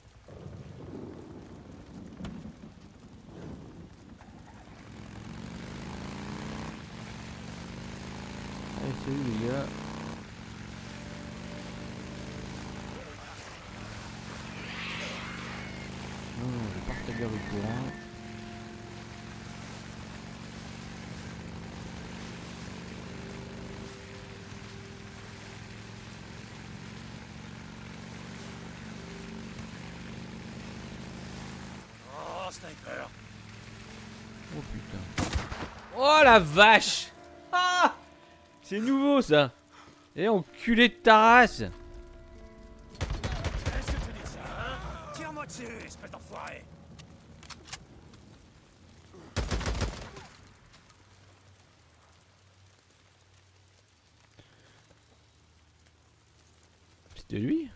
Allez salut les gars. Non, je vais pas rétablir le courant. Oh, sniper. Oh putain. Oh la vache. Ah, c'est nouveau ça. Et enculé de ta race. Qu'est-ce que tu dis de ça, hein? Tire-moi dessus, espèce d'enfoiré. c'était lui.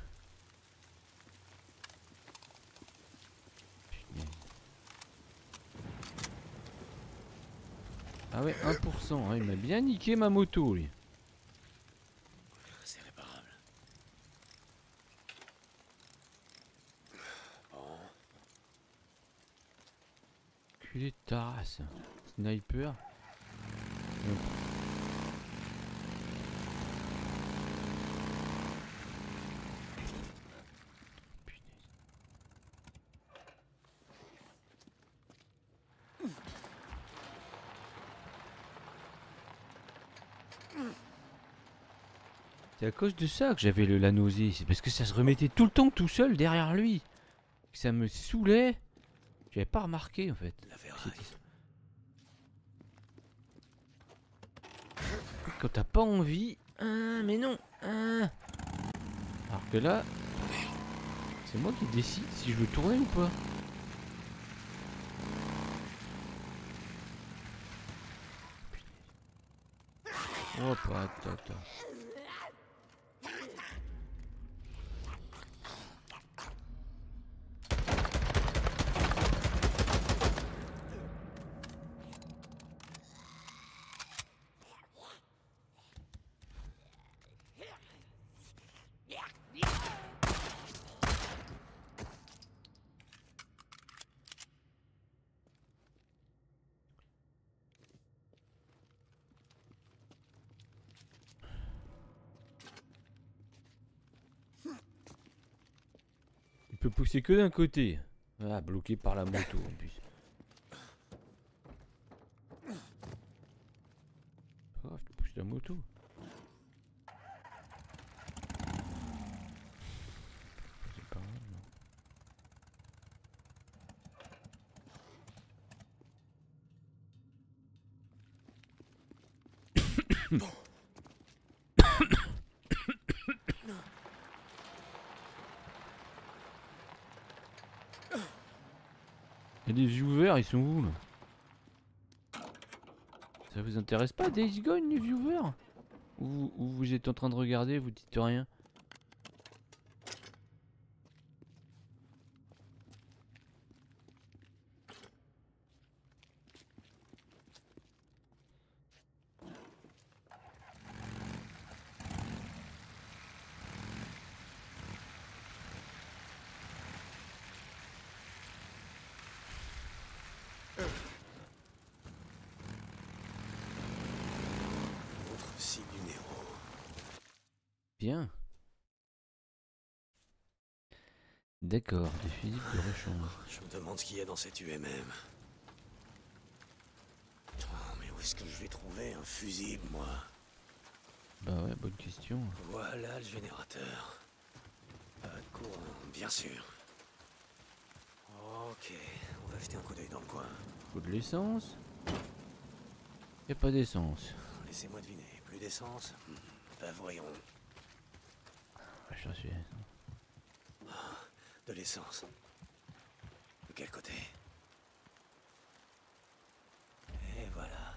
Ah ouais, 1%. Hein, il m'a bien niqué ma moto, lui. C'est réparable. Bon. Culé de ta race. Sniper. C'est à cause de ça que j'avais la nausée. C'est parce que ça se remettait tout le temps tout seul derrière lui. Que ça me saoulait. J'avais pas remarqué en fait. La ferraille. Quand t'as pas envie. Ah, mais non. Ah. Alors que là, c'est moi qui décide si je veux tourner ou pas. Oh, pas attends. Il peut pousser que d'un côté. Ah, bloqué par la moto en plus. Oh, je pousse la moto. C'est pas grave, non. Et les viewers, ils sont où là? Ça vous intéresse pas Days Gone, les viewers? Ou vous êtes en train de regarder, vous dites rien? Autre cible numéro. Bien. D'accord, des fusils de rechange. Je me demande ce qu'il y a dans cette UMM. Oh, mais où est-ce que je vais trouver un fusible, moi? Bah ouais, bonne question. Voilà le générateur. Pas de courant, bien sûr. Ok, on va jeter un coup d'œil dans le coin. Faut de l'essence? Y'a pas d'essence. Laissez-moi deviner, plus d'essence? Bah voyons, Ah, j'en suis. de l'essence. De quel côté? Et voilà.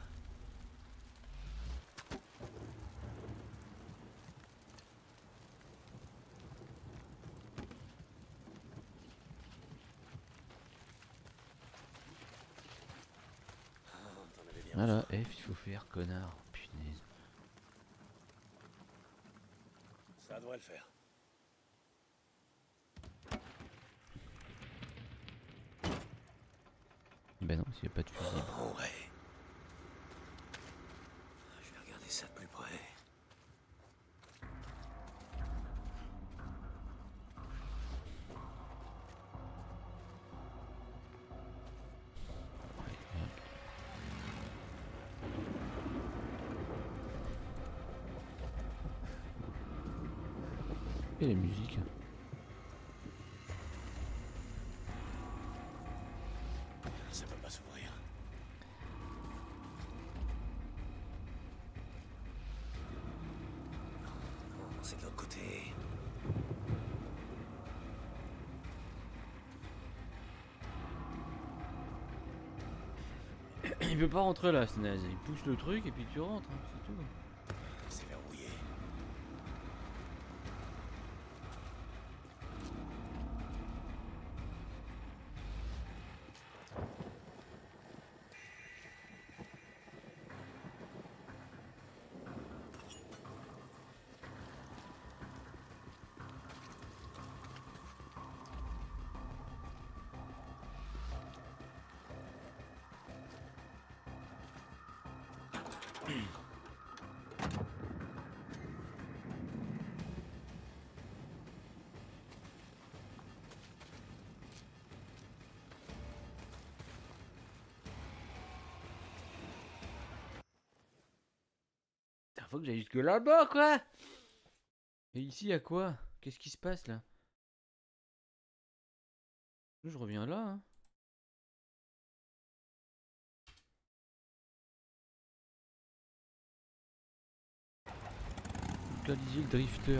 Ah, t'en avais bien Voilà, besoin. F il faut faire, connard. Punaise. Ça doit le faire. Ben non, s'il n'y a pas de fusible. Oh ouais. Je vais regarder ça de plus près. Et la musique. Ça peut pas s'ouvrir. Non, c'est de l'autre côté. Il peut pas rentrer là, ce naze. Il pousse le truc et puis tu rentres, hein, c'est tout. C'est verrouillé. faut que j'aille jusque là-bas, quoi. Et ici, à quoi? Qu'est-ce qui se passe, là? Je reviens là, hein. Localiser le drifter.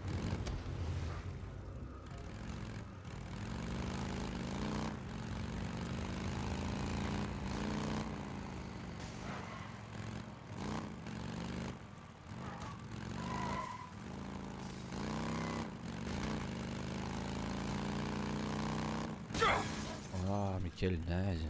Ah, mais quel naze.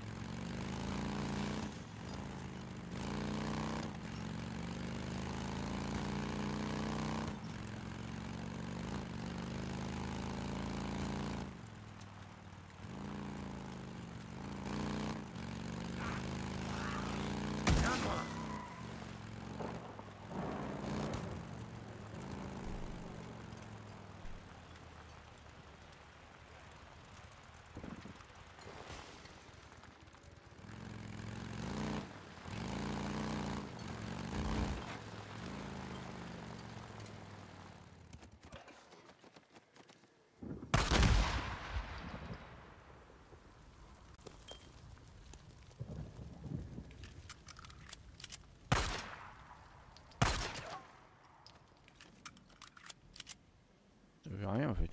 Ça veut rien en fait.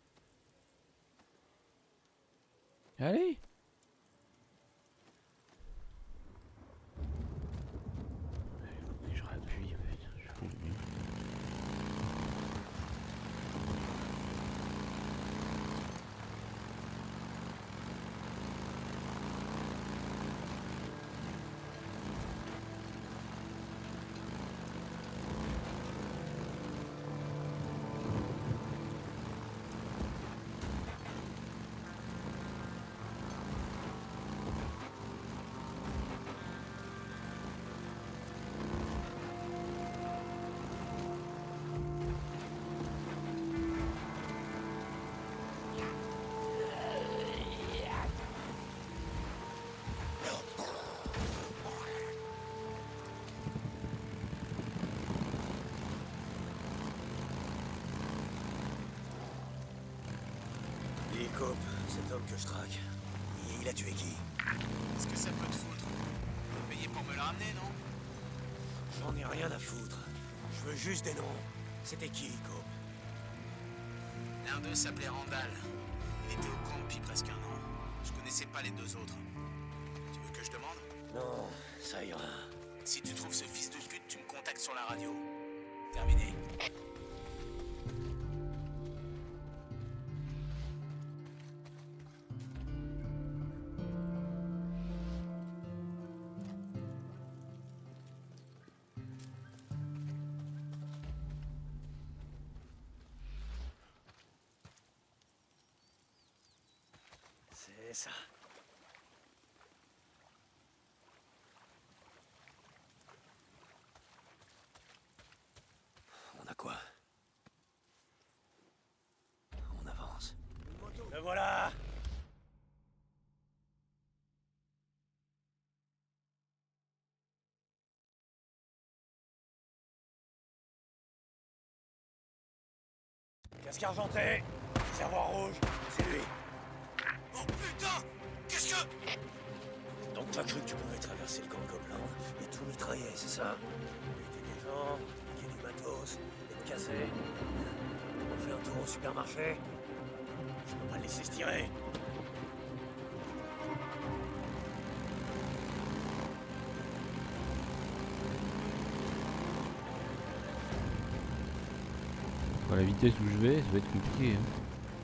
Allez! Il faut que je rappuie en fait. Je fais le mieux. Dis, Cope, cet homme que je traque, il a tué qui? Qu'est-ce que ça peut te foutre? Faut payer pour me le ramener, non? J'en ai rien à foutre. Je veux juste des noms. C'était qui, Cope? L'un d'eux s'appelait Randall. Il était au camp depuis presque un an. Je connaissais pas les deux autres. Tu veux que je demande? Non, ça ira. Si tu trouves ce fils de pute, tu me contactes sur la radio. Terminé. C'est ça. On a quoi? On avance. Le voilà! Casque argenté, serveur rouge, c'est lui. Oh putain! Qu'est-ce que... Donc t'as cru que tu pouvais traverser le camp Gobelin et tout mitrailler, c'est ça? Buter des gens, piquer du matos, et te casser. On fait un tour au supermarché. Je peux pas le laisser se tirer. À la vitesse où je vais, ça va être compliqué. Hein.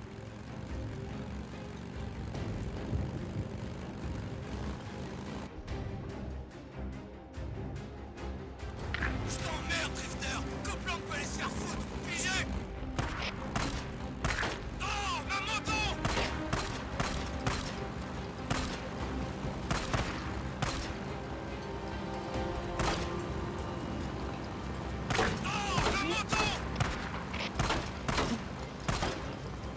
Je t'emmerde, Drifter! Copeland peut aller se faire foutre! Pigé! Oh, ma moto! Oh, la moto!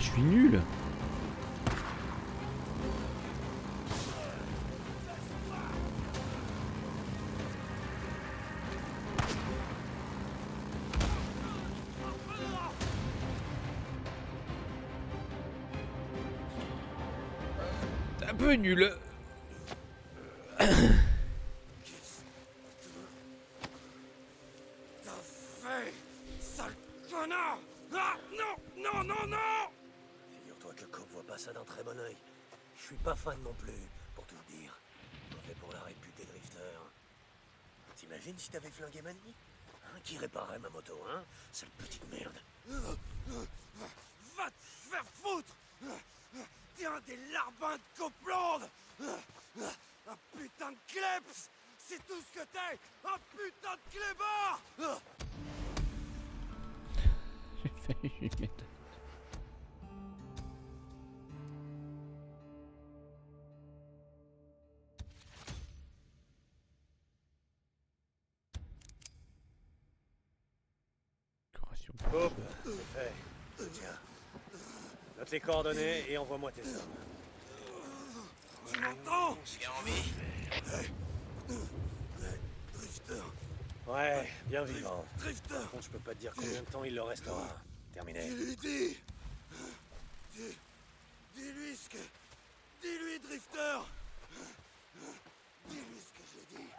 suis nul. T'es un peu nul. Figure-toi que Cobb voit pas ça d'un très bon œil. Je suis pas fan non plus, pour tout vous dire. On fait pour la réputée drifter. T'imagines si t'avais flingué ma nuit? Hein, qui réparerait ma moto, hein? Sale petite merde. Va te faire foutre! T'es un des larbins de Copeland! Un putain de kleps! C'est tout ce que t'es! Un putain de clébard! J'ai failli lui mettre. Décoration. Cobb, c'est fait. Tiens. Note les coordonnées et envoie-moi tes hommes. Tu m'entends? J'ai envie. Drifter! Ouais, bien vivant. Drifter! Par contre, je peux pas te dire combien de temps il leur restera. Terminé. Dis-lui, dis! Dis-lui ce que... Dis-lui, Drifter! Dis-lui ce que j'ai dit.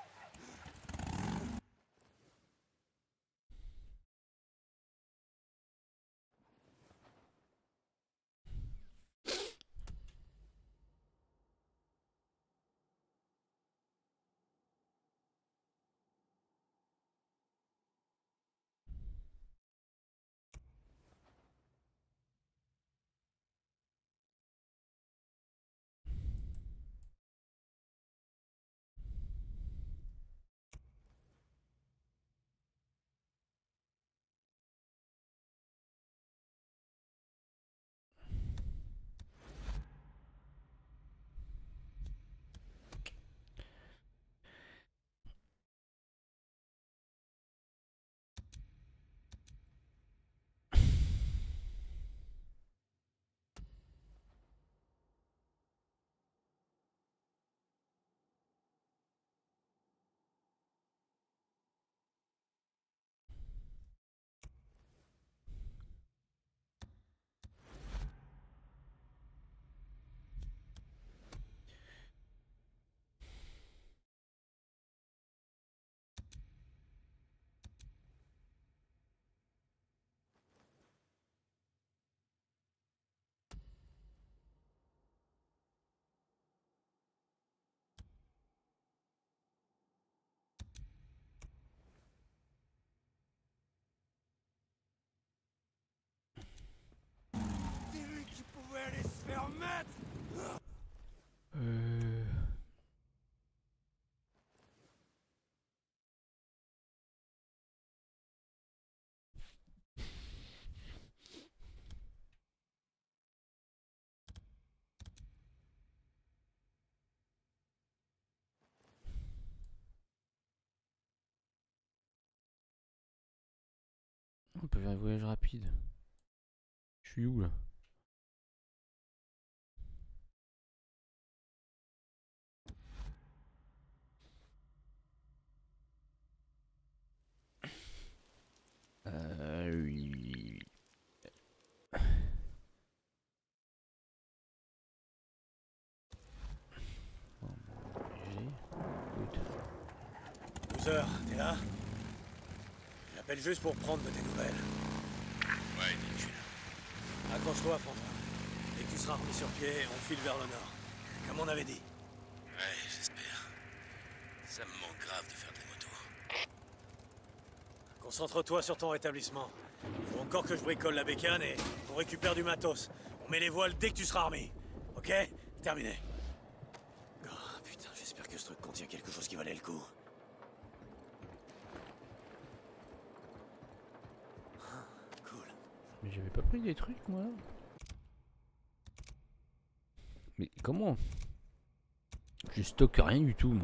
Dis-lui qu'il pouvait aller se faire mettre! On peut faire un voyage rapide. Je suis où là? Oui. Bon, Good. Boozer, t'es là? J'appelle juste pour prendre de tes nouvelles. Ouais, Nick, je suis là. Accroche-toi, Fanta. Dès que tu seras remis sur pied, on file vers le nord. Comme on avait dit. Ouais, j'espère. Ça me manque grave de faire des motos. Concentre-toi sur ton rétablissement. Il faut encore que je bricole la bécane et qu'on récupère du matos. On met les voiles dès que tu seras remis. Ok? Terminé. Oh putain, j'espère que ce truc contient quelque chose qui valait le coup. Ah, cool. Mais j'avais pas pris des trucs moi. Mais comment? Je stocke rien du tout moi.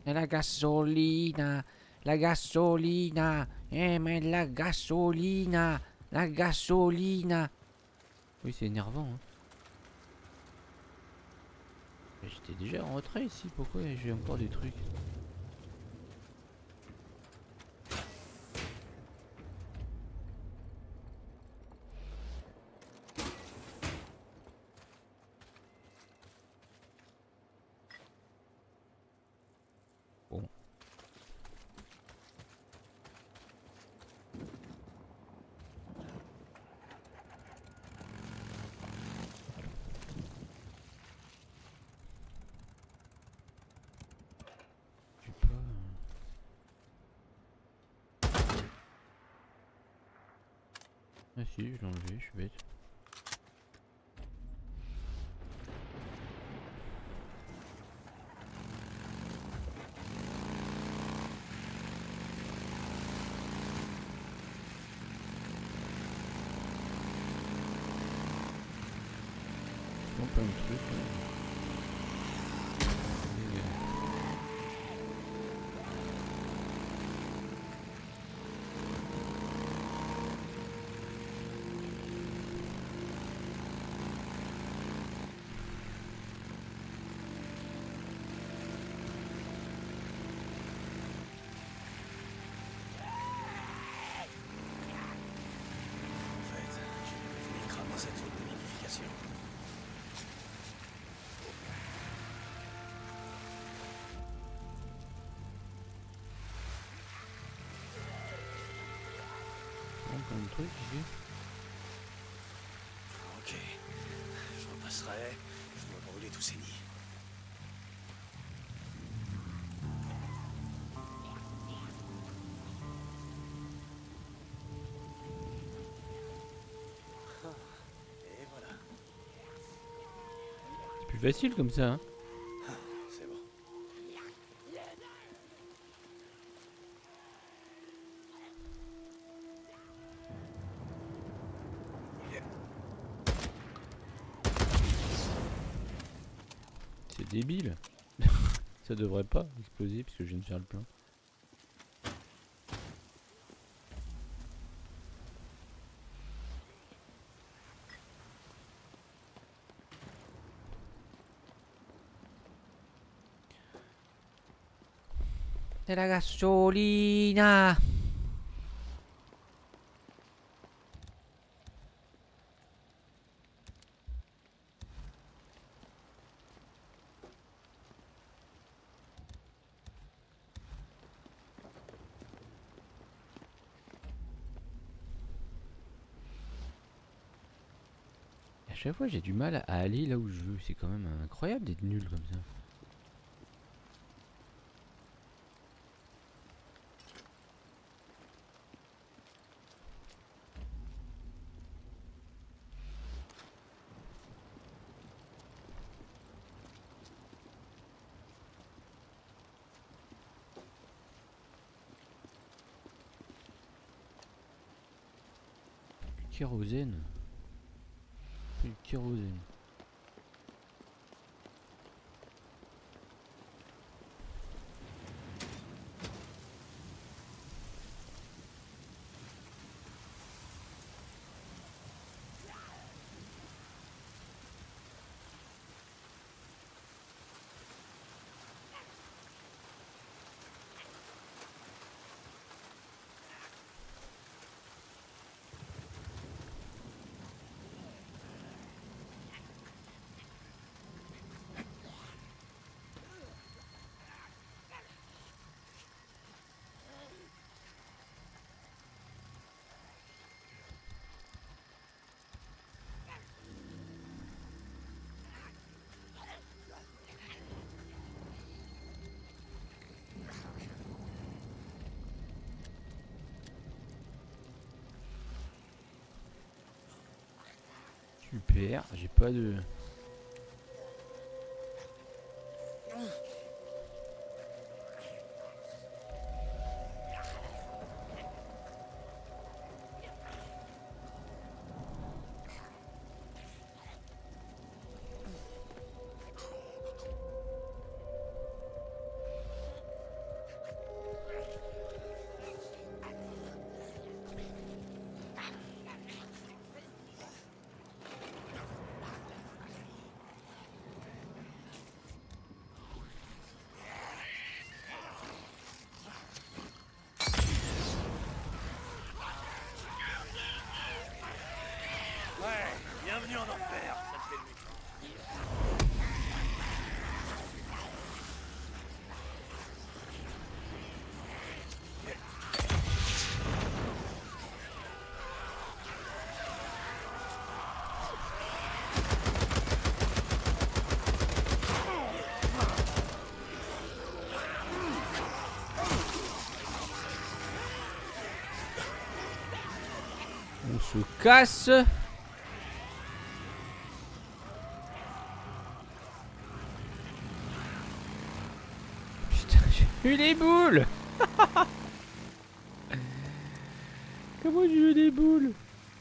La gasolina, la gasolina, mais la gasolina, la gasolina. Oui, c'est énervant. Hein. J'étais déjà en retrait ici, pourquoi j'ai encore des trucs? Bon. J'ai pas... Ah si, je l'ai enlevé, je suis bête. Plein de trucs. En fait, j'ai fini de cramer cette zone de nidification. Plein de trucs ici. Ok, je repasserai, je dois brûler tous ces nids. Et voilà, C'est plus facile comme ça. Hein. c'est bon. C'est débile. Ça devrait pas exploser puisque je viens de faire le plein. De la gasolina. À chaque fois j'ai du mal à aller là où je veux. C'est quand même incroyable d'être nul comme ça. Kérosène. Du kérosène. Super, j'ai pas de... se casse. Putain, j'ai eu les boules. Comment j'ai eu les boules?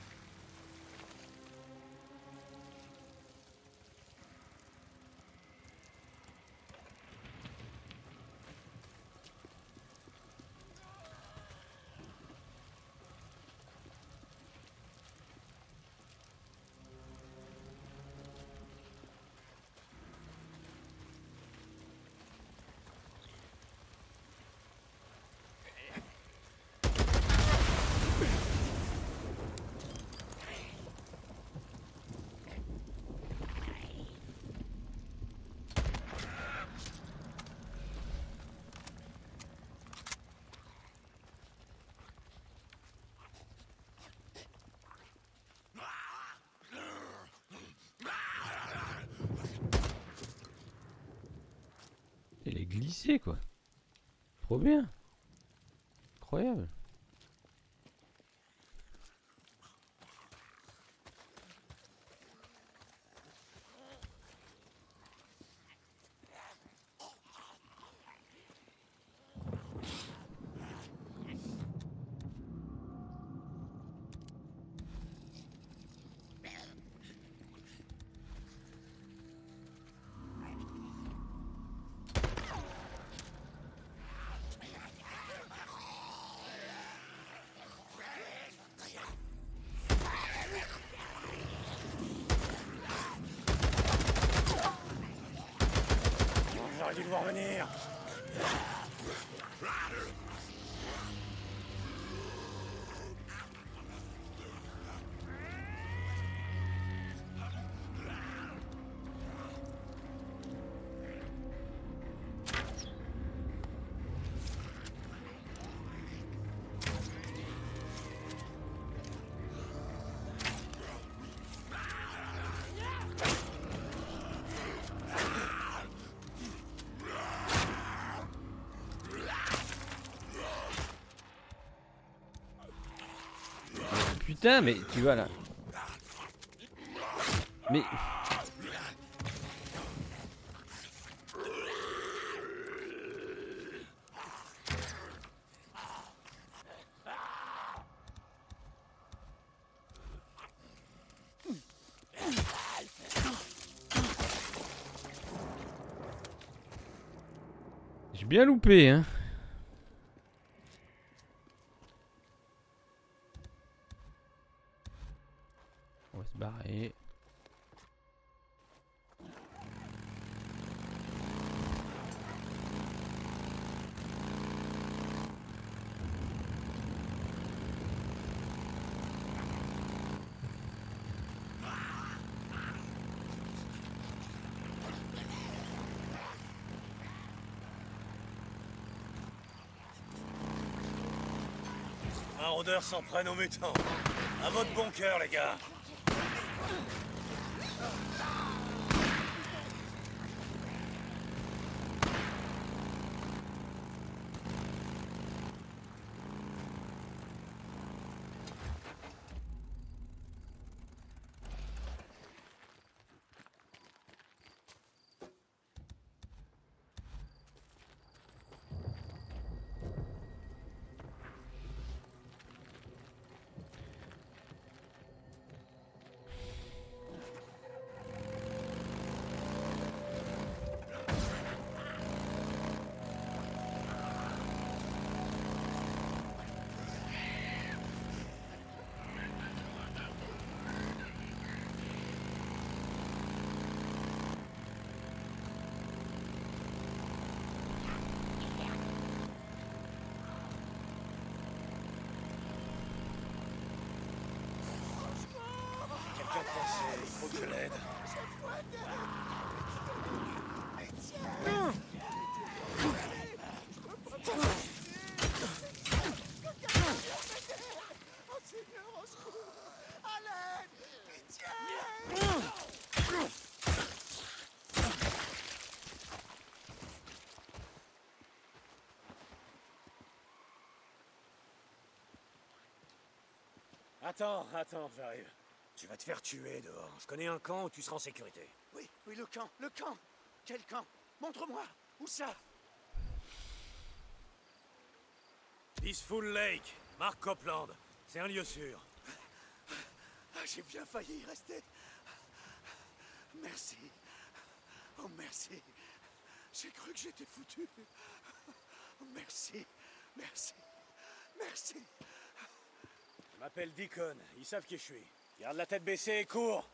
Il est glissé quoi. Trop bien. Incroyable. J'aurais dû le voir venir. Putain, mais tu vois là. Mais. J'ai bien loupé, hein. On va se barrer. Maraudeurs s'en prennent aux mutants. À votre bon cœur, les gars. Attends, j'arrive. Tu vas te faire tuer dehors. Je connais un camp où tu seras en sécurité. Oui, le camp. Quel camp? Montre-moi. Où ça? Peaceful Lake, Mark Copeland. C'est un lieu sûr. Ah, j'ai bien failli y rester. Merci. Oh, merci. J'ai cru que j'étais foutu. Merci. Je m'appelle Deacon. Ils savent qui je suis. Garde la tête baissée et cours.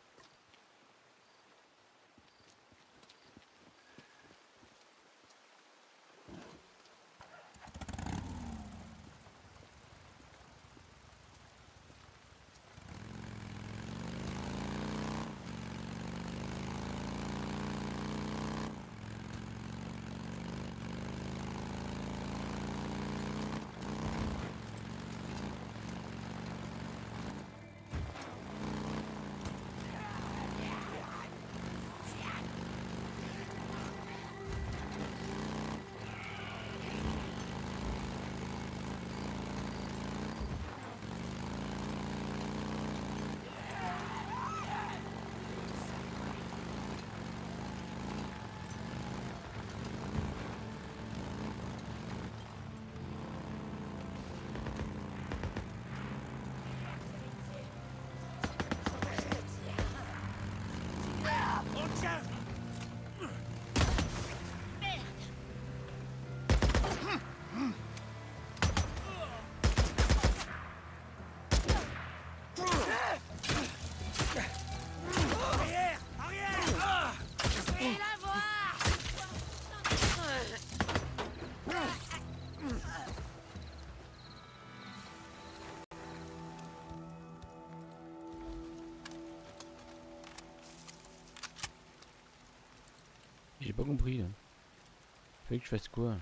J'ai pas compris là. Fallait que je fasse quoi?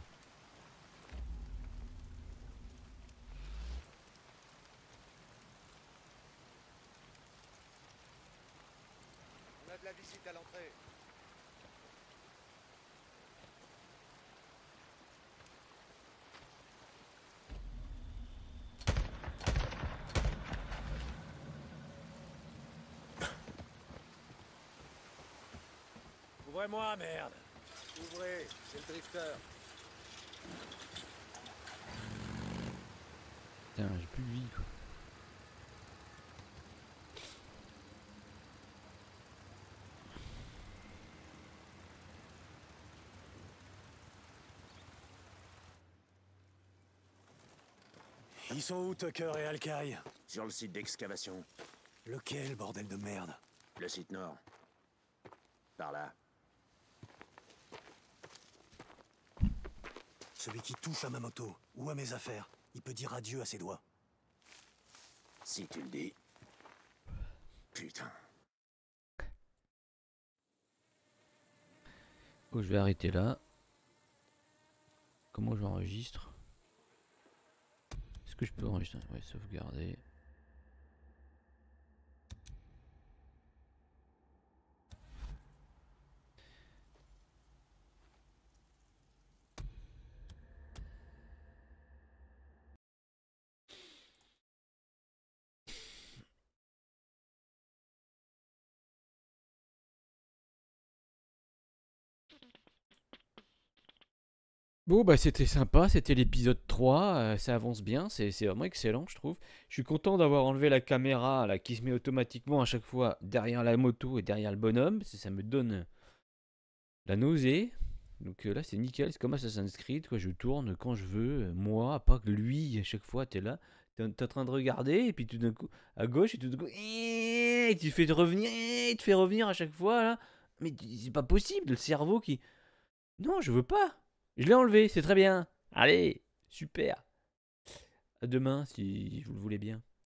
On a de la visite à l'entrée. Ouvrez-moi, merde. Ouvrez, c'est le drifter. Putain, j'ai plus de vie quoi. Ils sont où, Tucker et Alkai? Sur le site d'excavation. Lequel, bordel de merde? Le site nord. Par là. Celui qui touche à ma moto ou à mes affaires, il peut dire adieu à ses doigts. Si tu le dis. Putain. Oh, je vais arrêter là. Comment j'enregistre? Est-ce que je peux enregistrer? Ouais, sauvegarder. Bon bah c'était sympa, c'était l'épisode 3, ça avance bien, c'est vraiment excellent je trouve. Je suis content d'avoir enlevé la caméra là, qui se met automatiquement à chaque fois derrière la moto et derrière le bonhomme, ça me donne la nausée. Donc là c'est nickel, c'est comme Assassin's Creed, quoi. Je tourne quand je veux, moi, pas que lui, à chaque fois t'es là, t'es en train de regarder, et puis tout d'un coup, à gauche, et tout d'un coup, tu fais revenir, il te fait revenir à chaque fois là. Mais c'est pas possible, le cerveau qui... Non, je veux pas. Je l'ai enlevé, c'est très bien. Allez, super. À demain si vous le voulez bien.